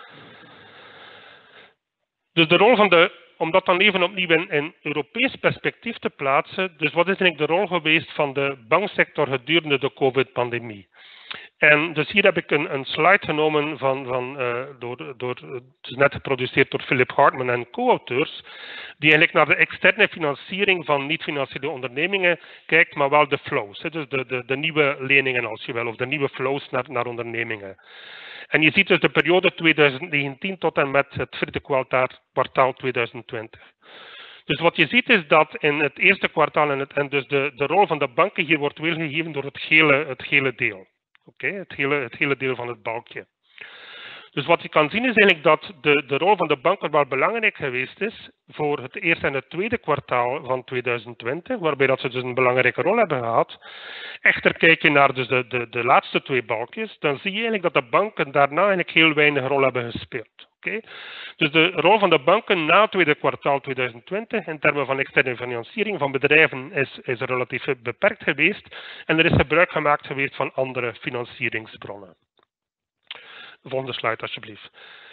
Dus de rol van de, om dat dan even opnieuw in, in Europees perspectief te plaatsen, dus wat is eigenlijk de rol geweest van de banksector gedurende de COVID-pandemie? En dus hier heb ik een, een slide genomen van, van, uh, door, door, het is net geproduceerd door Philip Hartman en co-auteurs, die eigenlijk naar de externe financiering van niet-financiële ondernemingen kijkt, maar wel de flows, hè, dus de, de, de nieuwe leningen als je wil, of de nieuwe flows naar, naar ondernemingen. En je ziet dus de periode tweeduizend negentien tot en met het vierde kwartaal, kwartaal tweeduizend twintig. Dus wat je ziet is dat in het eerste kwartaal en, het, en dus de, de rol van de banken hier wordt weergegeven door het gele, het gele deel. Oké, okay, het, hele, het hele deel van het balkje. Dus wat je kan zien is eigenlijk dat de, de rol van de banken wel belangrijk geweest is voor het eerste en het tweede kwartaal van tweeduizend twintig, waarbij dat ze dus een belangrijke rol hebben gehad. Echter, kijk je naar dus de, de, de laatste twee balkjes, dan zie je eigenlijk dat de banken daarna eigenlijk heel weinig rol hebben gespeeld. Okay. Dus de rol van de banken na het tweede kwartaal tweeduizend twintig in termen van externe financiering van bedrijven is, is relatief beperkt geweest en er is gebruik gemaakt geweest van andere financieringsbronnen. Volgende slide alsjeblieft.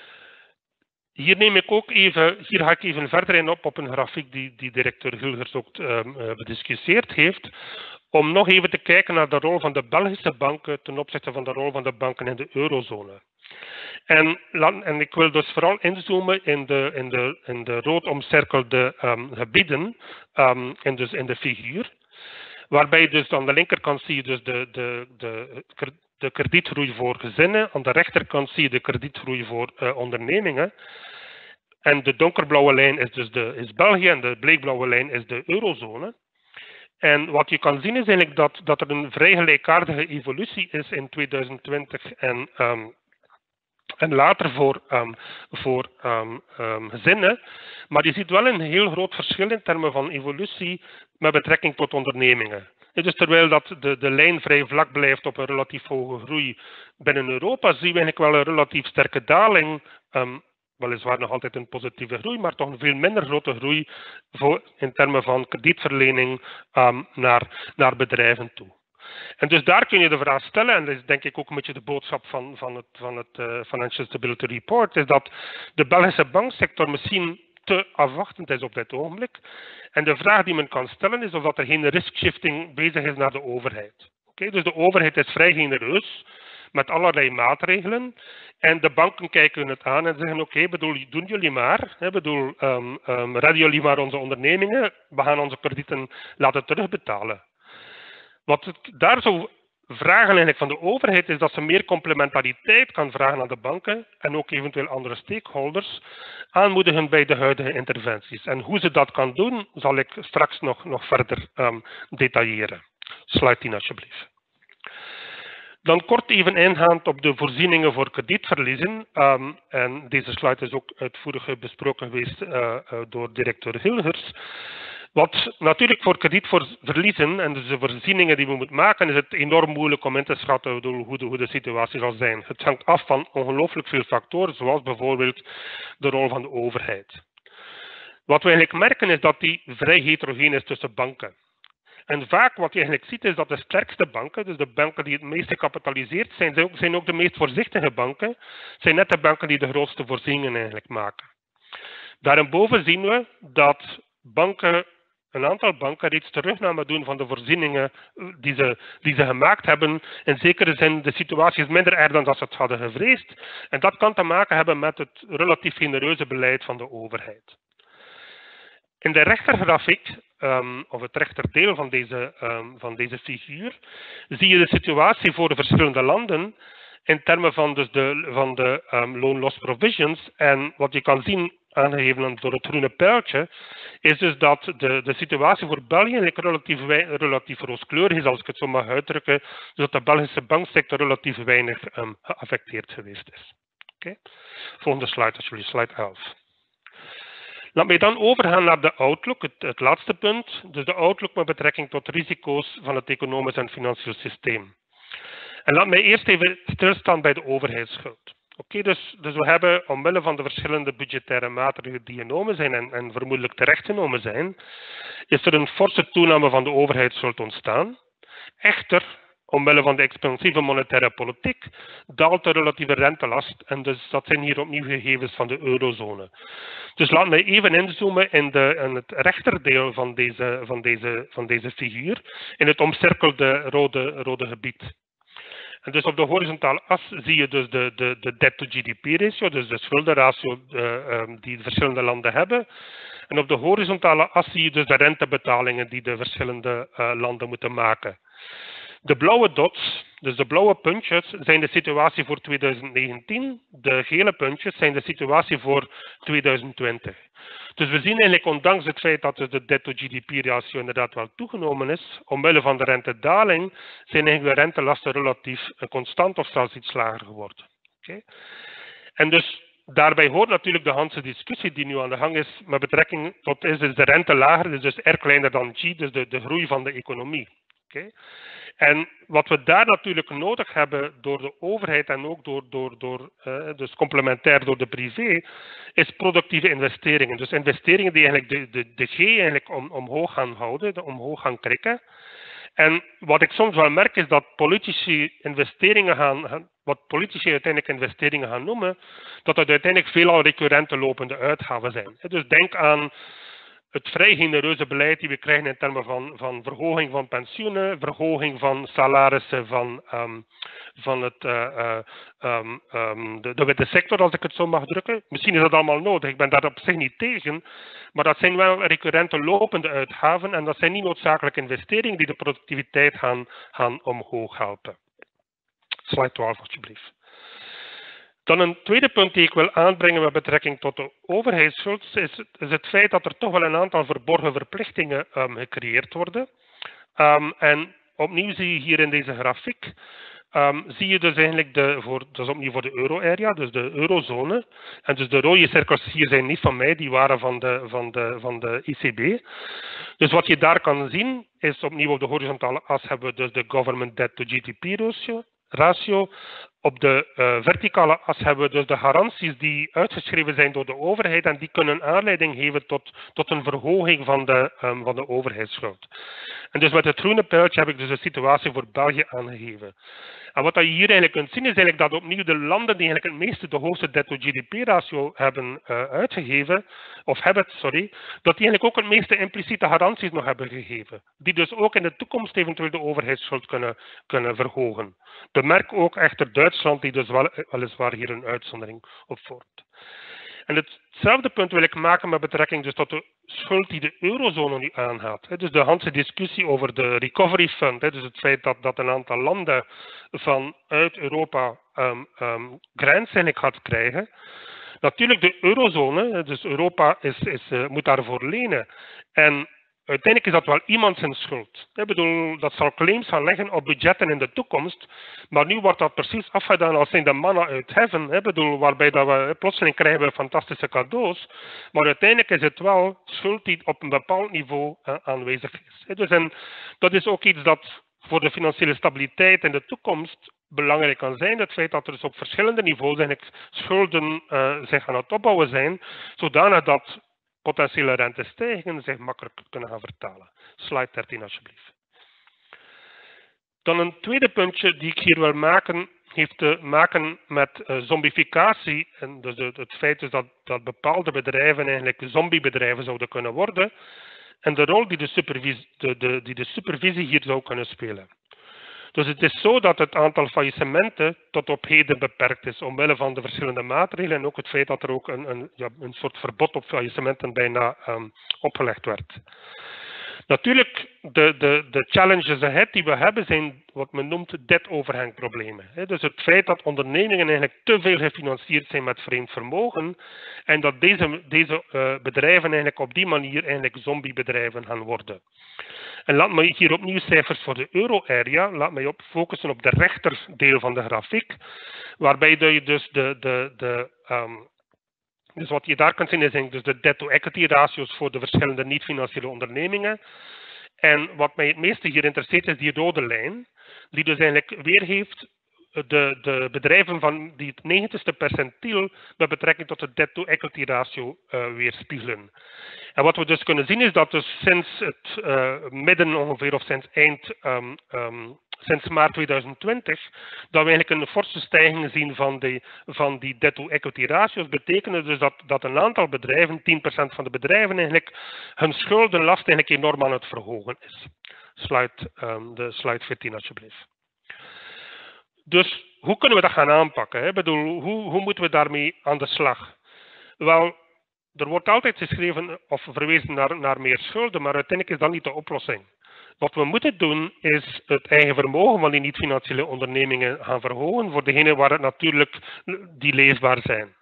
Hier neem ik ook even, hier ga ik even verder in op op een grafiek die, die directeur Hilgers ook um, uh, bediscussieerd heeft, om nog even te kijken naar de rol van de Belgische banken ten opzichte van de rol van de banken in de eurozone. En, en ik wil dus vooral inzoomen in de, in de, in de rood omcirkelde um, gebieden um, in, dus in de figuur. Waarbij dus aan de linkerkant zie je dus de, de, de, de kredietgroei voor gezinnen. Aan de rechterkant zie je de kredietgroei voor uh, ondernemingen. En de donkerblauwe lijn is dus de, is België en de bleekblauwe lijn is de eurozone. En wat je kan zien is eigenlijk dat, dat er een vrij gelijkaardige evolutie is in tweeduizend twintig en um, En later voor, um, voor um, um, gezinnen. Maar je ziet wel een heel groot verschil in termen van evolutie met betrekking tot ondernemingen. Dus terwijl dat de, de lijn vrij vlak blijft op een relatief hoge groei binnen Europa, zien we eigenlijk wel een relatief sterke daling. Um, weliswaar nog altijd een positieve groei, maar toch een veel minder grote groei voor, in termen van kredietverlening um, naar, naar bedrijven toe. En dus daar kun je de vraag stellen, en dat is denk ik ook een beetje de boodschap van, van het, van het uh, Financial Stability Report, is dat de Belgische banksector misschien te afwachtend is op dit ogenblik. En de vraag die men kan stellen is of dat er geen risk-shifting bezig is naar de overheid. Okay, dus de overheid is vrij genereus met allerlei maatregelen. En de banken kijken het aan en zeggen, oké, okay, doen jullie maar. Hè, bedoel, um, um, redden jullie maar onze ondernemingen. We gaan onze kredieten laten terugbetalen. Wat ik daar zou vragen eigenlijk van de overheid is dat ze meer complementariteit kan vragen aan de banken en ook eventueel andere stakeholders aanmoedigen bij de huidige interventies. En hoe ze dat kan doen, zal ik straks nog, nog verder um, detailleren. Slide tien alsjeblieft. Dan kort even ingaand op de voorzieningen voor kredietverliezen. Um, en deze slide is ook uitvoerig besproken geweest uh, uh, door directeur Hilgers. Wat natuurlijk voor kredietverliezen en dus de voorzieningen die we moeten maken, is het enorm moeilijk om in te schatten hoe de, hoe de situatie zal zijn. Het hangt af van ongelooflijk veel factoren, zoals bijvoorbeeld de rol van de overheid. Wat we eigenlijk merken is dat die vrij heterogeen is tussen banken. En vaak wat je eigenlijk ziet is dat de sterkste banken, dus de banken die het meest gecapitaliseerd zijn, zijn ook, zijn ook de meest voorzichtige banken, zijn net de banken die de grootste voorzieningen eigenlijk maken. Daarboven zien we dat banken, een aantal banken reeds terugnamen doen van de voorzieningen die ze, die ze gemaakt hebben. In zekere zin de situatie is minder erg dan dat ze het hadden gevreesd. En dat kan te maken hebben met het relatief genereuze beleid van de overheid. In de rechtergrafiek, um, of het rechterdeel van deze, um, van deze figuur, zie je de situatie voor de verschillende landen in termen van, dus de, van de um, loan loss provisions. En wat je kan zien, aangegeven door het groene pijltje, is dus dat de, de situatie voor België relatief, relatief rooskleurig is, als ik het zo mag uitdrukken, zodat de Belgische banksector relatief weinig um, geaffecteerd geweest is. Okay. Volgende slide alsjeblieft, slide elf. Laat mij dan overgaan naar de outlook, het, het laatste punt. Dus de outlook met betrekking tot risico's van het economisch en financieel systeem. En laat mij eerst even stilstaan bij de overheidsschuld. Oké, okay, dus, dus we hebben omwille van de verschillende budgettaire maatregelen die genomen zijn en, en vermoedelijk terecht genomen zijn, is er een forse toename van de overheidsschuld ontstaan. Echter, omwille van de expansieve monetaire politiek daalt de relatieve rentelast en dus dat zijn hier opnieuw gegevens van de eurozone. Dus laat mij even inzoomen in, de, in het rechterdeel van deze, van, deze, van deze figuur, in het omcirkelde rode, rode gebied. En dus op de horizontale as zie je dus de, de, de debt-to-G D P-ratio, dus de schuldenratio uh, um, die de verschillende landen hebben. En op de horizontale as zie je dus de rentebetalingen die de verschillende uh, landen moeten maken. De blauwe dots, dus de blauwe puntjes, zijn de situatie voor tweeduizend negentien. De gele puntjes zijn de situatie voor tweeduizend twintig. Dus we zien eigenlijk, ondanks het feit dat de debt-to-G D P-ratio inderdaad wel toegenomen is, omwille van de rentedaling, zijn eigenlijk de rentelasten relatief constant of zelfs iets lager geworden. Okay. En dus daarbij hoort natuurlijk de hele discussie die nu aan de gang is met betrekking tot is dus de rente lager, dus, dus R kleiner dan G, dus de, de groei van de economie. Okay. En wat we daar natuurlijk nodig hebben door de overheid en ook door, door, door uh, dus complementair door de privé, is productieve investeringen. Dus investeringen die eigenlijk de, de, de G eigenlijk om, omhoog gaan houden, de omhoog gaan krikken. En wat ik soms wel merk is dat politici investeringen gaan, wat politici uiteindelijk investeringen gaan noemen, dat het uiteindelijk veelal recurrente lopende uitgaven zijn. Dus denk aan het vrij genereuze beleid die we krijgen in termen van, van verhoging van pensioenen, verhoging van salarissen van, um, van het, uh, uh, um, um, de, de witte sector, als ik het zo mag drukken. Misschien is dat allemaal nodig, ik ben daar op zich niet tegen, maar dat zijn wel recurrente lopende uitgaven en dat zijn niet noodzakelijk investeringen die de productiviteit gaan, gaan omhoog helpen. Slide twaalf alsjeblieft. Dan een tweede punt die ik wil aanbrengen met betrekking tot de overheidsschuld is, is het feit dat er toch wel een aantal verborgen verplichtingen um, gecreëerd worden. Um, en opnieuw zie je hier in deze grafiek, um, zie je dus eigenlijk, de, voor, dat is opnieuw voor de euro-area, dus de eurozone. En dus de rode cirkels hier zijn niet van mij, die waren van de, van de, van de E C B. Dus wat je daar kan zien is opnieuw op de horizontale as hebben we dus de government debt to G D P ratio. ratio. Op de uh, verticale as hebben we dus de garanties die uitgeschreven zijn door de overheid en die kunnen aanleiding geven tot, tot een verhoging van de, um, van de overheidsschuld. En dus met het groene pijltje heb ik dus de situatie voor België aangegeven. En wat je hier eigenlijk kunt zien is eigenlijk dat opnieuw de landen die eigenlijk het meeste de hoogste debt to G D P ratio hebben uh, uitgegeven, of hebben, sorry, dat die eigenlijk ook het meeste impliciete garanties nog hebben gegeven. Die dus ook in de toekomst eventueel de overheidsschuld kunnen, kunnen verhogen. Bemerk ook echter Duitsland die dus wel, weliswaar hier een uitzondering op vormt. En hetzelfde punt wil ik maken met betrekking dus tot de schuld die de eurozone nu aangaat. Dus de hele discussie over de recovery fund, dus het feit dat, dat een aantal landen vanuit Europa um, um, grants eigenlijk gaat krijgen. Natuurlijk de eurozone, dus Europa is, is, uh, moet daarvoor lenen. En uiteindelijk is dat wel iemand zijn schuld. Ik bedoel, dat zal claims gaan leggen op budgetten in de toekomst. Maar nu wordt dat precies afgedaan als zijn de mannen uit heaven. Ik bedoel, waarbij dat we plotseling krijgen we fantastische cadeaus. Maar uiteindelijk is het wel schuld die op een bepaald niveau uh, aanwezig is. Dus en dat is ook iets dat voor de financiële stabiliteit in de toekomst belangrijk kan zijn. Het feit dat er dus op verschillende niveaus eigenlijk schulden uh, zich aan het opbouwen zijn. Zodanig dat potentiële rentestijgingen zich makkelijk kunnen gaan vertalen. Slide dertien alsjeblieft. Dan een tweede puntje die ik hier wil maken, heeft te maken met uh, zombificatie. En dus het, het feit is dat, dat bepaalde bedrijven eigenlijk zombiebedrijven zouden kunnen worden. En de rol die de, supervisie, de, de, die de supervisie hier zou kunnen spelen. Dus het is zo dat het aantal faillissementen tot op heden beperkt is, omwille van de verschillende maatregelen en ook het feit dat er ook een, een, ja, een soort verbod op faillissementen bijna um, opgelegd werd. Natuurlijk, de, de, de challenges ahead die we hebben zijn wat men noemt debt-overhangproblemen. Dus het feit dat ondernemingen eigenlijk te veel gefinancierd zijn met vreemd vermogen en dat deze, deze uh, bedrijven eigenlijk op die manier eigenlijk zombiebedrijven gaan worden. En laat me hier opnieuw cijfers voor de euro-area, laat me op focussen op de rechterdeel van de grafiek, waarbij je dus de, de, de um, Dus wat je daar kunt zien is dus de debt-to-equity ratio's voor de verschillende niet-financiële ondernemingen. En wat mij het meeste hier interesseert is die rode lijn, die dus eigenlijk weergeeft de, de bedrijven van die het negentigste percentiel met betrekking tot de debt-to-equity ratio uh, weerspiegelen. En wat we dus kunnen zien is dat dus sinds het uh, midden ongeveer of sinds eind um, um, sinds maart tweeduizend twintig, dat we eigenlijk een forse stijging zien van, de, van die debt-to-equity ratio's. Dat betekent dus dat, dat een aantal bedrijven, tien procent van de bedrijven, eigenlijk hun schuldenlast eigenlijk enorm aan het verhogen is. Slide, um, de slide veertien alsjeblieft. Dus hoe kunnen we dat gaan aanpakken? Hè? Ik bedoel, hoe, hoe moeten we daarmee aan de slag? Wel, er wordt altijd geschreven of verwezen naar, naar meer schulden, maar uiteindelijk is dat niet de oplossing. Wat we moeten doen is het eigen vermogen van die niet-financiële ondernemingen gaan verhogen voor degenen waar het natuurlijk die leesbaar zijn.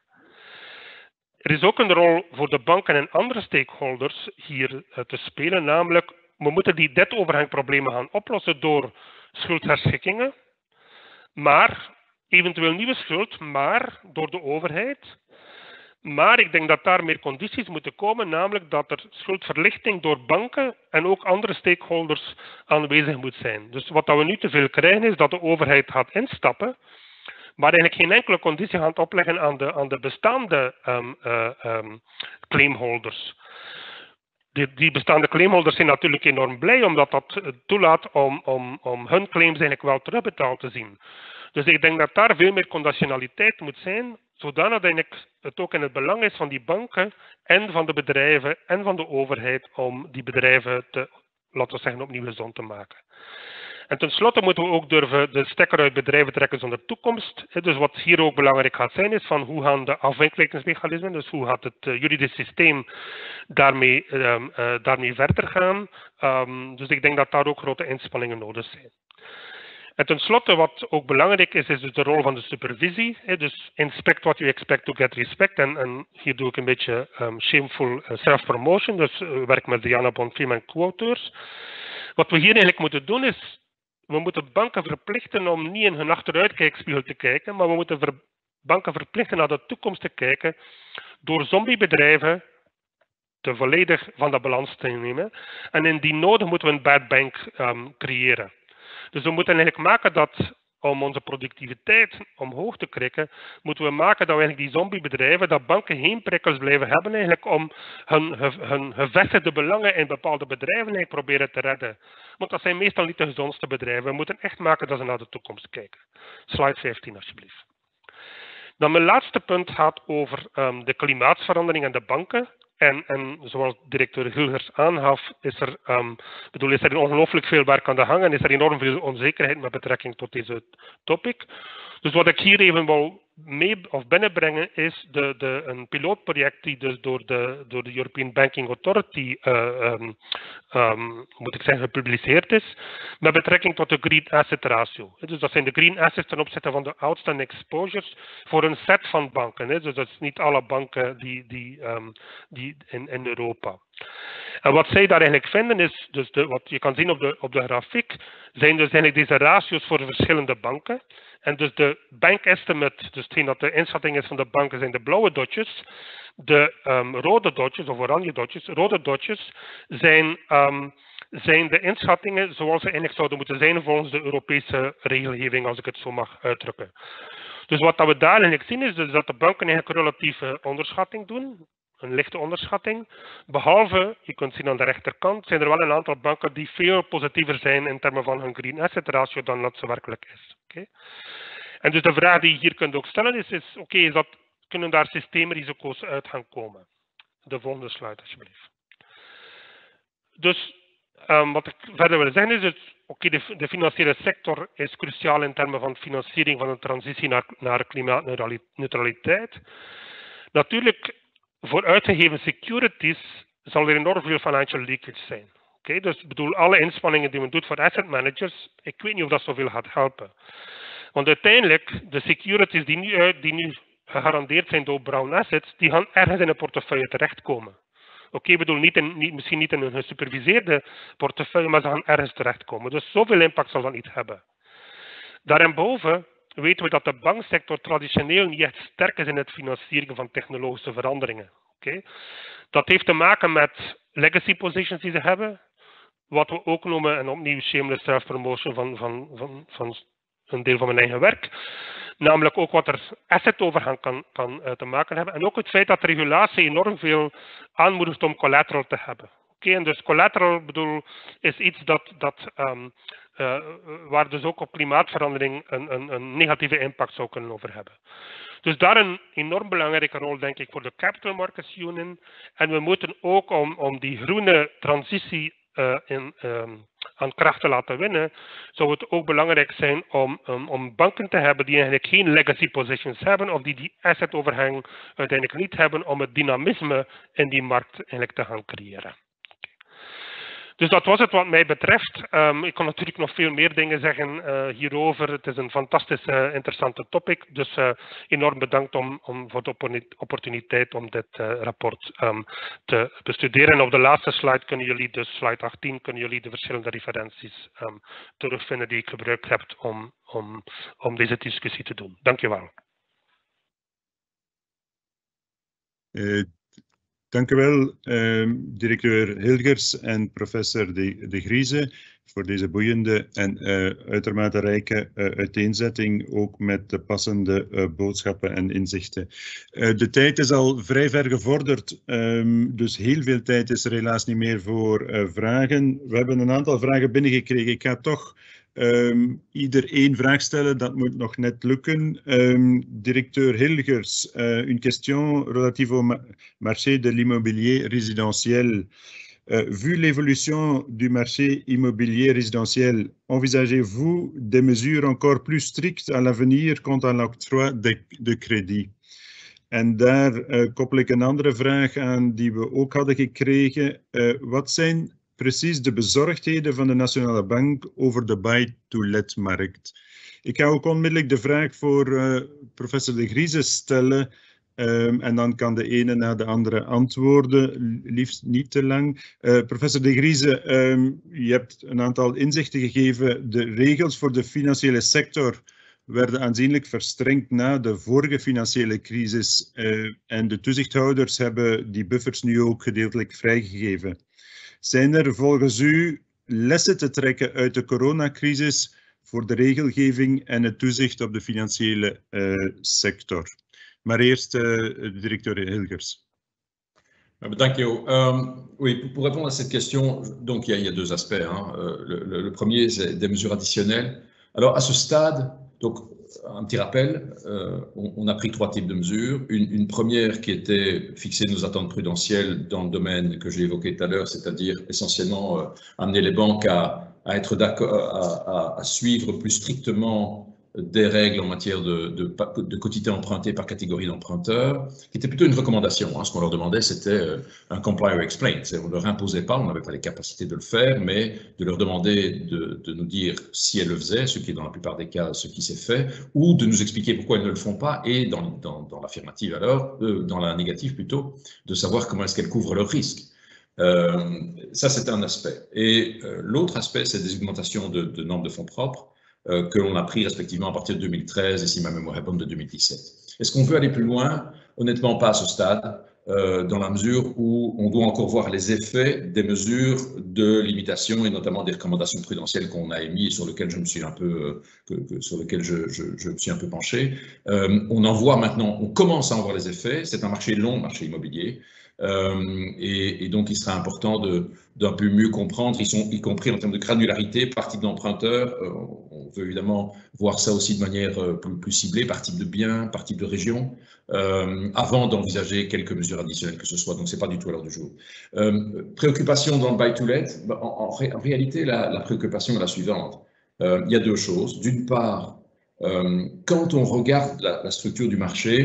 Er is ook een rol voor de banken en andere stakeholders hier te spelen, namelijk we moeten die debt-overhangproblemen gaan oplossen door schuldherschikkingen, maar eventueel nieuwe schuld, maar door de overheid. Maar ik denk dat daar meer condities moeten komen, namelijk dat er schuldverlichting door banken en ook andere stakeholders aanwezig moet zijn. Dus wat we nu te veel krijgen is dat de overheid gaat instappen, maar eigenlijk geen enkele conditie gaat opleggen aan de, aan de bestaande um, uh, um, claimholders. Die, die bestaande claimholders zijn natuurlijk enorm blij, omdat dat toelaat om, om, om hun claims eigenlijk wel terugbetaald te zien. Dus ik denk dat daar veel meer conditionaliteit moet zijn, zodanig dat het ook in het belang is van die banken en van de bedrijven en van de overheid om die bedrijven te, laten we zeggen, opnieuw gezond te maken. En tenslotte moeten we ook durven de stekker uit bedrijven trekken zonder toekomst. Dus wat hier ook belangrijk gaat zijn is van hoe gaan de afwikkelingsmechanismen, dus hoe gaat het juridisch systeem daarmee, um, uh, daarmee verder gaan. Um, dus ik denk dat daar ook grote inspanningen nodig zijn. En tenslotte, wat ook belangrijk is, is dus de rol van de supervisie. Dus inspect what you expect to get respect. En, en hier doe ik een beetje um, shameful self-promotion. Dus uh, werk met Diana Bonfim en co-auteurs. Wat we hier eigenlijk moeten doen is, we moeten banken verplichten om niet in hun achteruitkijkspiegel te kijken, maar we moeten ver, banken verplichten naar de toekomst te kijken door zombiebedrijven te volledig van de balans te nemen. En indien nodig moeten we een bad bank um, creëren. Dus we moeten eigenlijk maken dat, om onze productiviteit omhoog te krikken, moeten we maken dat we eigenlijk die zombiebedrijven, dat banken geen prikkels blijven hebben eigenlijk om hun, hun gevestigde belangen in bepaalde bedrijven eigenlijk proberen te redden. Want dat zijn meestal niet de gezondste bedrijven. We moeten echt maken dat ze naar de toekomst kijken. Slide vijftien alsjeblieft. Dan mijn laatste punt gaat over um, de klimaatsverandering en de banken. En, en zoals directeur Gulgers aangaf, is er, um, bedoel, is er ongelooflijk veel werk aan de gang en is er enorm veel onzekerheid met betrekking tot deze topic. Dus wat ik hier even wil mee of binnenbrengen is de, de, een pilootproject die dus door de, door de European Banking Authority uh, um, um, moet ik zeggen, gepubliceerd is, met betrekking tot de Green Asset Ratio. Dus dat zijn de green assets ten opzichte van de outstanding exposures voor een set van banken. Dus dat is niet alle banken die, die, um, die in, in Europa. En wat zij daar eigenlijk vinden is, dus de, wat je kan zien op de, op de grafiek, zijn dus eigenlijk deze ratio's voor de verschillende banken. En dus de bank estimate, dus hetgeen dat de inschatting is van de banken, zijn de blauwe dotjes. De um, rode dotjes, of oranje dotjes, rode dotjes zijn, um, zijn de inschattingen zoals ze eigenlijk zouden moeten zijn volgens de Europese regelgeving, als ik het zo mag uitdrukken. Dus wat dat we daar eigenlijk zien is dus dat de banken eigenlijk relatieve onderschatting doen. Een lichte onderschatting. Behalve, je kunt zien aan de rechterkant, zijn er wel een aantal banken die veel positiever zijn in termen van hun green asset ratio dan dat ze werkelijk is. Okay? En dus de vraag die je hier kunt ook stellen is, is oké, okay, is dat, kunnen daar systeemrisico's uit gaan komen? De volgende slide alsjeblieft. Dus um, wat ik verder wil zeggen is, oké, okay, de, de financiële sector is cruciaal in termen van financiering van de transitie naar, naar klimaatneutraliteit. Natuurlijk, voor uitgegeven securities zal er enorm veel financial leakage zijn. Okay, dus ik bedoel, alle inspanningen die men doet voor asset managers, ik weet niet of dat zoveel gaat helpen. Want uiteindelijk, de securities die nu, uit, die nu gegarandeerd zijn door Brown Assets, die gaan ergens in een portefeuille terechtkomen. Oké, okay, ik bedoel, niet in, niet, misschien niet in een gesuperviseerde portefeuille, maar ze gaan ergens terechtkomen. Dus zoveel impact zal dat niet hebben. Daarboven weten we dat de banksector traditioneel niet echt sterk is in het financieren van technologische veranderingen. Okay? Dat heeft te maken met legacy positions die ze hebben, wat we ook noemen, en opnieuw shameless self-promotion van, van, van, van een deel van mijn eigen werk, namelijk ook wat er assetovergang kan, kan uh, te maken hebben. En ook het feit dat regulatie enorm veel aanmoedigt om collateral te hebben. Oké, okay, en dus collateral bedoel, is iets dat, dat, um, uh, waar dus ook op klimaatverandering een, een, een negatieve impact zou kunnen over hebben. Dus daar een enorm belangrijke rol, denk ik, voor de Capital Markets Union. En we moeten ook om, om die groene transitie uh, in, um, aan kracht te laten winnen, zou het ook belangrijk zijn om, um, om banken te hebben die eigenlijk geen legacy positions hebben of die die assetoverhang uiteindelijk niet hebben om het dynamisme in die markt eigenlijk te gaan creëren. Dus dat was het wat mij betreft. Um, ik kan natuurlijk nog veel meer dingen zeggen uh, hierover. Het is een fantastisch uh, interessante topic. Dus uh, enorm bedankt om, om voor de opportuniteit om dit uh, rapport um, te bestuderen. En op de laatste slide kunnen jullie, dus slide achttien, kunnen jullie de verschillende referenties um, terugvinden die ik gebruikt heb om, om, om deze discussie te doen. Dank je wel. Uh. Dank u wel, uh, directeur Hilgers en professor De, De Grieze, voor deze boeiende en uh, uitermate rijke uh, uiteenzetting, ook met de passende uh, boodschappen en inzichten. Uh, de tijd is al vrij ver gevorderd, um, dus heel veel tijd is er helaas niet meer voor uh, vragen. We hebben een aantal vragen binnengekregen. Ik ga toch Um, ieder één vraag stellen, dat moet nog net lukken. Um, directeur Hilgers, uh, une question relative au ma marché de l'immobilier résidentiel. Uh, vu l'évolution du marché immobilier résidentiel, envisagez-vous des mesures encore plus strictes à l'avenir quant à l'octroi de, de crédit? En daar uh, koppel ik een andere vraag aan die we ook hadden gekregen. Uh, wat zijn precies de bezorgdheden van de Nationale Bank over de buy-to-let-markt? Ik ga ook onmiddellijk de vraag voor uh, professor De Grieze stellen. Um, en dan kan de ene na de andere antwoorden, liefst niet te lang. Uh, professor De Grieze, um, je hebt een aantal inzichten gegeven. De regels voor de financiële sector werden aanzienlijk verstrengd na de vorige financiële crisis. Uh, en de toezichthouders hebben die buffers nu ook gedeeltelijk vrijgegeven. Zijn er volgens u lessen te trekken uit de coronacrisis voor de regelgeving en het toezicht op de financiële uh, sector? Maar eerst uh, de directeur Hilgers. Dank je. Um, oui, pour répondre à cette question, donc il y a, il y a deux aspects. Hein. Le, le, le premier, c'est des mesures additionnelles. Alors à ce stade, donc un petit rappel, euh, on, on a pris trois types de mesures. Une, une première qui était fixer nos attentes prudentielles dans le domaine que j'ai évoqué tout à l'heure, c'est-à-dire essentiellement euh, amener les banques à, à être d'accord, à, à, à suivre plus strictement des règles en matière de, de, de quotité empruntée par catégorie d'emprunteurs, qui était plutôt une recommandation. Hein. Ce qu'on leur demandait, c'était un comply or explain. On ne leur imposait pas, on n'avait pas les capacités de le faire, mais de leur demander de, de nous dire si elles le faisaient, ce qui est dans la plupart des cas ce qui s'est fait, ou de nous expliquer pourquoi elles ne le font pas, et dans, dans, dans l'affirmative alors, euh, dans la négative plutôt, de savoir comment est-ce qu'elles couvrent leurs risques. Euh, ça, c'est un aspect. Et euh, l'autre aspect, c'est des augmentations de, de normes de fonds propres, Euh, que l'on a pris respectivement à partir de deux mille treize et si ma mémoire est bonne de deux mille dix-sept. Est-ce qu'on veut aller plus loin? Honnêtement, pas à ce stade, euh, dans la mesure où on doit encore voir les effets des mesures de limitation et notamment des recommandations prudentielles qu'on a émises et sur lesquelles je me suis un peu, euh, que, que, sur lesquelles je, je, je me suis un peu penché. Euh, on en voit maintenant, on commence à en voir les effets. C'est un marché long, marché immobilier. Euh, et, et donc, il sera important de, d'un peu mieux comprendre, ils sont, y compris en termes de granularité, par type d'emprunteur. Euh, on veut évidemment voir ça aussi de manière euh, plus, plus ciblée, par type de bien, par type de région, euh, avant d'envisager quelques mesures additionnelles que ce soit. Donc, ce n'est pas du tout à l'heure du jour. Euh, préoccupation dans le buy-to-let, en, en, ré, en réalité, la, la préoccupation est la suivante. Euh, il y a deux choses. D'une part, euh, quand on regarde la, la structure du marché,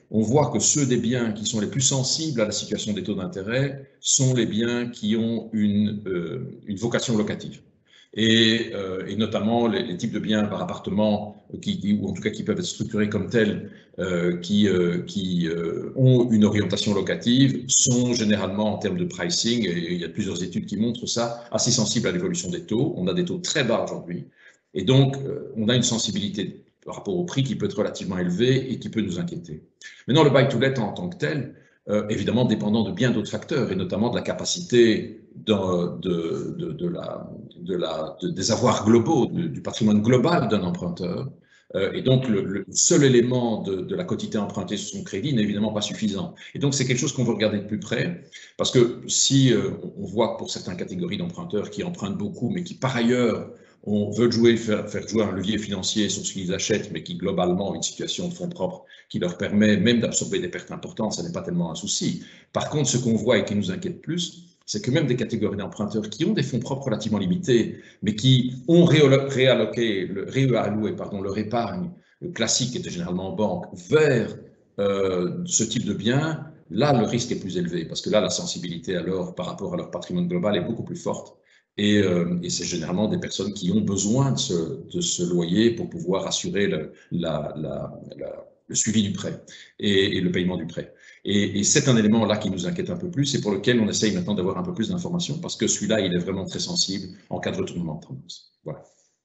on voit que ceux des biens qui sont les plus sensibles à la situation des taux d'intérêt sont les biens qui ont une, euh, une vocation locative. Et, euh, et notamment les, les types de biens par appartement, qui, qui, ou en tout cas qui peuvent être structurés comme tels, euh, qui, euh, qui euh, ont une orientation locative, sont généralement en termes de pricing, et il y a plusieurs études qui montrent ça, assez sensibles à l'évolution des taux. On a des taux très bas aujourd'hui, et donc euh, on a une sensibilité par rapport au prix qui peut être relativement élevé et qui peut nous inquiéter. Maintenant, le buy-to-let en tant que tel, Euh, évidemment dépendant de bien d'autres facteurs, et notamment de la capacité de, de, de, de la, de la, de, des avoirs globaux, de, du patrimoine global d'un emprunteur. Euh, et donc, le, le seul élément de, de la quotité empruntée sur son crédit n'est évidemment pas suffisant. Et donc, c'est quelque chose qu'on veut regarder de plus près, parce que si euh, on voit que pour certaines catégories d'emprunteurs qui empruntent beaucoup, mais qui par ailleurs on veut jouer, faire, faire jouer un levier financier sur ce qu'ils achètent, mais qui globalement ont une situation de fonds propres qui leur permet même d'absorber des pertes importantes, ça n'est pas tellement un souci. Par contre, ce qu'on voit et qui nous inquiète plus, c'est que même des catégories d'emprunteurs qui ont des fonds propres relativement limités, mais qui ont réalloqué, réalloué pardon, leur épargne classique, qui était généralement en banque, vers euh, ce type de biens, là, le risque est plus élevé, parce que là, la sensibilité alors par rapport à leur patrimoine global est beaucoup plus forte. Et, euh, et c'est généralement des personnes qui ont besoin de ce, de ce loyer pour pouvoir assurer le, la, la, la, le suivi du prêt et, et le paiement du prêt. Et, et c'est un élément là qui nous inquiète un peu plus et pour lequel on essaye maintenant d'avoir un peu plus d'informations parce que celui-là, il est vraiment très sensible en cas de retournement de tendance. Voilà.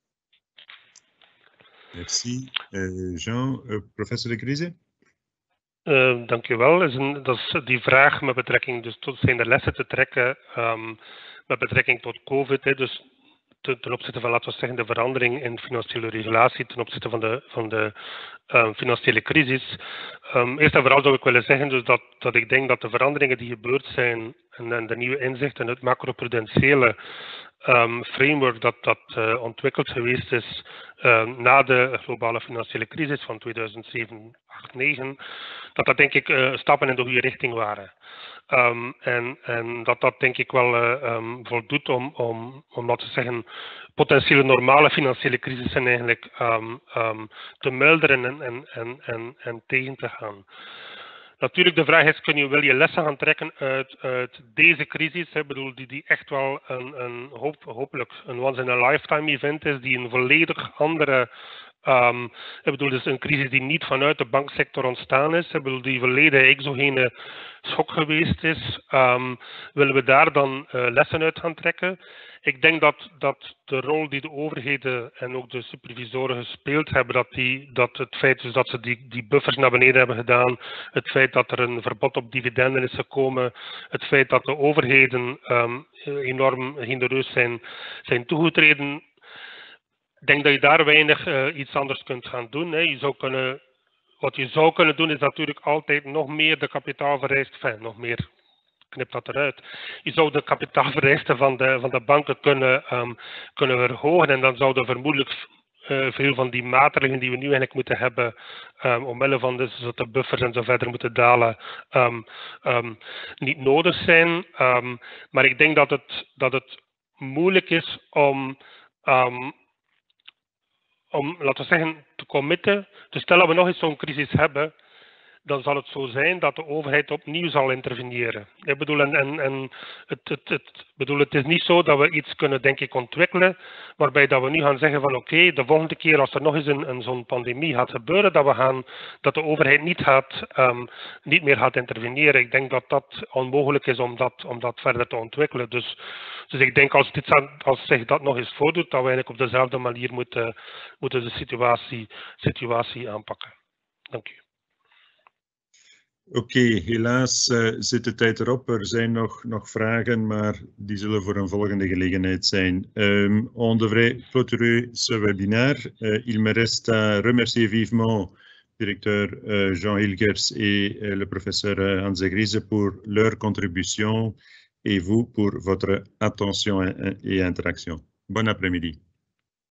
Merci. Uh, Jean, uh, professor De Grieze? Uh, dank u wel. Is een, dat is die vraag met betrekking dus tot zijn de lessen te trekken um, met betrekking tot COVID. Hè, dus ten, ten opzichte van, laten we zeggen, de verandering in financiële regulatie ten opzichte van de, van de um, financiële crisis. Um, eerst en vooral zou ik willen zeggen dus dat, dat ik denk dat de veranderingen die gebeurd zijn en, en de nieuwe inzichten in het macroprudentiële um, framework dat, dat uh, ontwikkeld geweest is uh, na de globale financiële crisis van tweeduizend zeven, acht, negen, dat dat denk ik uh, stappen in de goede richting waren. Um, en, en dat dat denk ik wel uh, um, voldoet om, om, om, laten we zeggen, potentiële normale financiële crisissen eigenlijk um, um, te milderen en, en, en, en, en tegen te gaan. Natuurlijk, de vraag is, kun je, wil je lessen gaan trekken uit, uit deze crisis? Ik bedoel, die, die echt wel een, een hoop, hopelijk een once-in-a-lifetime event is, die een volledig andere... Um, ik bedoel, dus een crisis die niet vanuit de banksector ontstaan is. Ik bedoel, die volledig exogene schok geweest is. Um, willen we daar dan uh, lessen uit gaan trekken? Ik denk dat, dat de rol die de overheden en ook de supervisoren gespeeld hebben, dat, die, dat het feit dus dat ze die, die buffers naar beneden hebben gedaan, het feit dat er een verbod op dividenden is gekomen, het feit dat de overheden um, enorm genereus zijn, zijn toegetreden. Ik denk dat je daar weinig uh, iets anders kunt gaan doen. Hè. Je zou kunnen, wat je zou kunnen doen is natuurlijk altijd nog meer de kapitaalvereisten, enfin, nog meer, knip dat eruit. Je zou de kapitaalvereisten van de, van de banken kunnen, um, kunnen verhogen en dan zouden vermoedelijk uh, veel van die maatregelen die we nu eigenlijk moeten hebben, um, omwille van dus dat de buffers en zo verder moeten dalen, um, um, niet nodig zijn. Um, maar ik denk dat het, dat het moeilijk is om... Um, om, laten we zeggen, te committen. Dus stel dat we nog eens zo'n crisis hebben, dan zal het zo zijn dat de overheid opnieuw zal interveneren. Ik bedoel, en, en, en het, het, het, bedoel, het is niet zo dat we iets kunnen, denk ik, ontwikkelen, waarbij dat we nu gaan zeggen van oké, okay, de volgende keer als er nog eens een, een zo'n pandemie gaat gebeuren, dat, we gaan, dat de overheid niet, gaat, um, niet meer gaat interveneren. Ik denk dat dat onmogelijk is om dat, om dat verder te ontwikkelen. Dus, dus ik denk als, dit, als zich dat nog eens voordoet, dat we eigenlijk op dezelfde manier moeten, moeten de situatie, situatie aanpakken. Dank u. Oké, okay, helaas uh, zit de tijd erop. Er zijn nog, nog vragen, maar die zullen voor een volgende gelegenheid zijn. Um, on devrait clôturer ce webinaire. Uh, il me reste à remercier vivement le directeur uh, Jean Hilgers et uh, le professeur uh, Hans De Grieze pour leur contribution et vous pour votre attention et, et interaction. Bon après-midi.